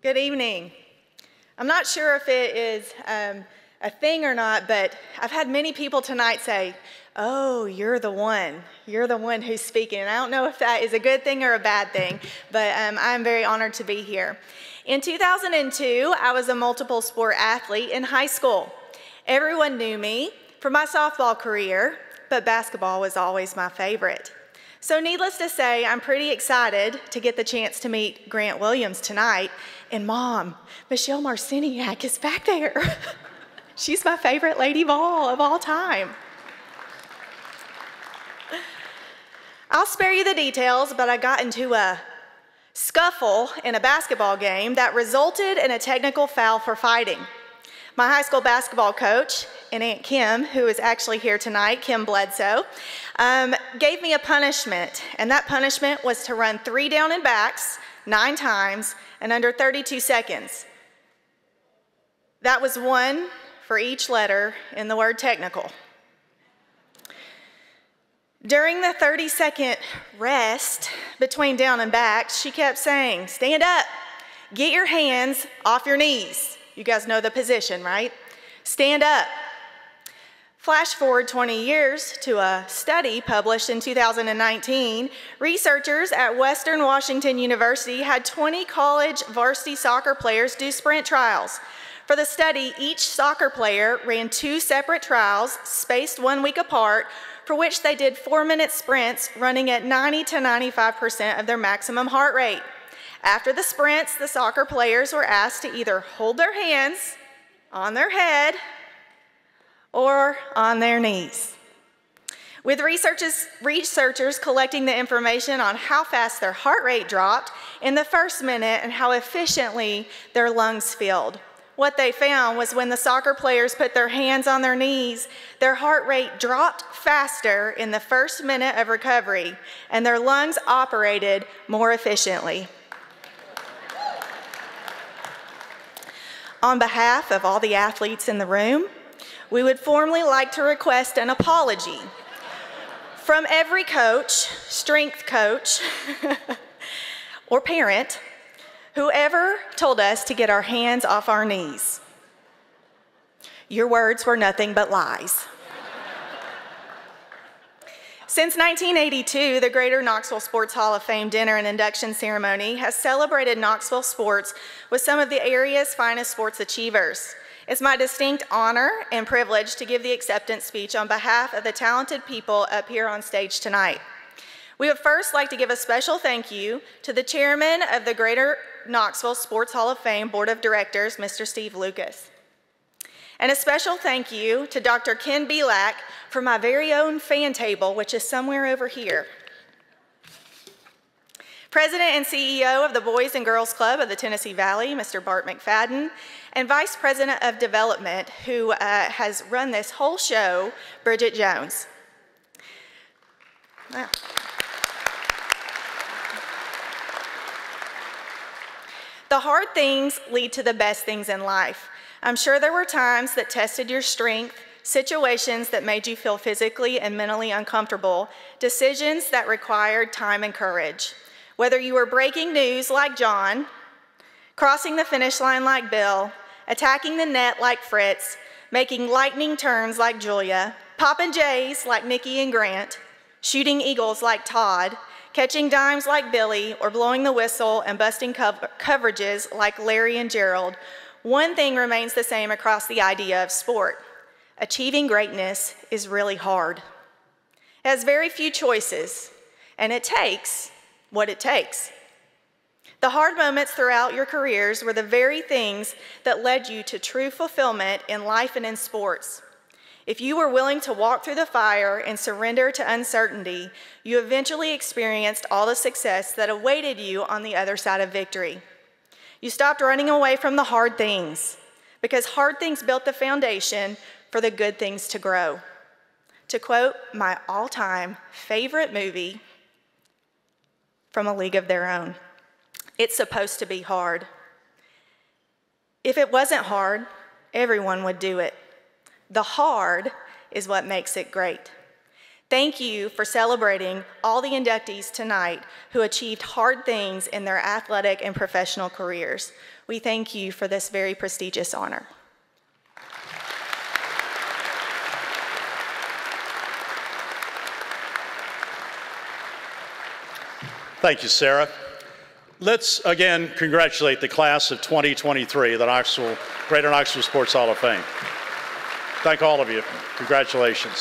Good evening. I'm not sure if it is a thing or not, but I've had many people tonight say, "Oh, you're the one who's speaking." And I don't know if that is a good thing or a bad thing, but I'm very honored to be here. In 2002, I was a multiple sport athlete in high school. Everyone knew me for my softball career, but basketball was always my favorite. So needless to say, I'm pretty excited to get the chance to meet Grant Williams tonight. And Mom, Michelle Marciniak is back there. She's my favorite Lady Vol of all time. I'll spare you the details, but I got into a scuffle in a basketball game that resulted in a technical foul for fighting. My high school basketball coach and Aunt Kim, who is actually here tonight, Kim Bledsoe, gave me a punishment, and that punishment was to run 3 down and backs 9 times in under 32 seconds. That was 1 for each letter in the word technical. During the 30-second rest between down and backs, she kept saying, "Stand up, get your hands off your knees." You guys know the position, right? Stand up. Flash forward 20 years to a study published in 2019. Researchers at Western Washington University had 20 college varsity soccer players do sprint trials. For the study, each soccer player ran 2 separate trials, spaced 1 week apart, for which they did 4-minute sprints running at 90 to 95% of their maximum heart rate. After the sprints, the soccer players were asked to either hold their hands on their head or on their knees. With researchers collecting the information on how fast their heart rate dropped in the first minute and how efficiently their lungs filled. What they found was when the soccer players put their hands on their knees, their heart rate dropped faster in the first minute of recovery, and their lungs operated more efficiently. On behalf of all the athletes in the room, we would formally like to request an apology from every coach, strength coach, or parent, whoever told us to get our hands off our knees. Your words were nothing but lies. Since 1982, the Greater Knoxville Sports Hall of Fame dinner and induction ceremony has celebrated Knoxville sports with some of the area's finest sports achievers. It's my distinct honor and privilege to give the acceptance speech on behalf of the talented people up here on stage tonight. We would first like to give a special thank you to the chairman of the Greater Knoxville Sports Hall of Fame Board of Directors, Mr. Steve Lucas. And a special thank you to Dr. Ken Belak for my very own fan table, which is somewhere over here. President and CEO of the Boys and Girls Club of the Tennessee Valley, Mr. Bart McFadden, and Vice President of Development, who has run this whole show, Bridget Jones. Wow. The hard things lead to the best things in life. I'm sure there were times that tested your strength, situations that made you feel physically and mentally uncomfortable, decisions that required time and courage. Whether you were breaking news like John, crossing the finish line like Bill, attacking the net like Fritz, making lightning turns like Julia, popping Jays like Nikki and Grant, shooting eagles like Todd, catching dimes like Billy, or blowing the whistle and busting coverages like Larry and Gerald, one thing remains the same across the idea of sport. Achieving greatness is really hard. It has very few choices, and it takes what it takes. The hard moments throughout your careers were the very things that led you to true fulfillment in life and in sports. If you were willing to walk through the fire and surrender to uncertainty, you eventually experienced all the success that awaited you on the other side of victory. You stopped running away from the hard things, because hard things built the foundation for the good things to grow. To quote my all-time favorite movie from A League of Their Own, it's supposed to be hard. If it wasn't hard, everyone would do it. The hard is what makes it great. Thank you for celebrating all the inductees tonight who achieved hard things in their athletic and professional careers. We thank you for this very prestigious honor. Thank you, Sarah. Let's again congratulate the class of 2023, the Greater Knoxville Sports Hall of Fame. Thank all of you. Congratulations.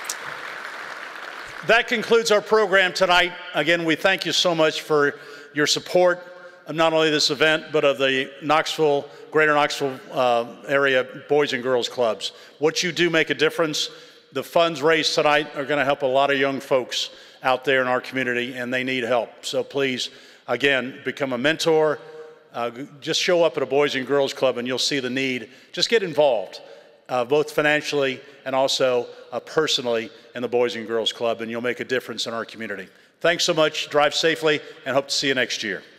That concludes our program tonight. Again, we thank you so much for your support of not only this event, but of the Greater Knoxville area Boys and Girls Clubs. What you do make a difference. The funds raised tonight are going to help a lot of young folks out there in our community, and they need help. So please, again, become a mentor. Just show up at a Boys and Girls Club and you'll see the need. Just get involved, both financially and also personally in the Boys and Girls Club, and you'll make a difference in our community. Thanks so much. Drive safely, and hope to see you next year.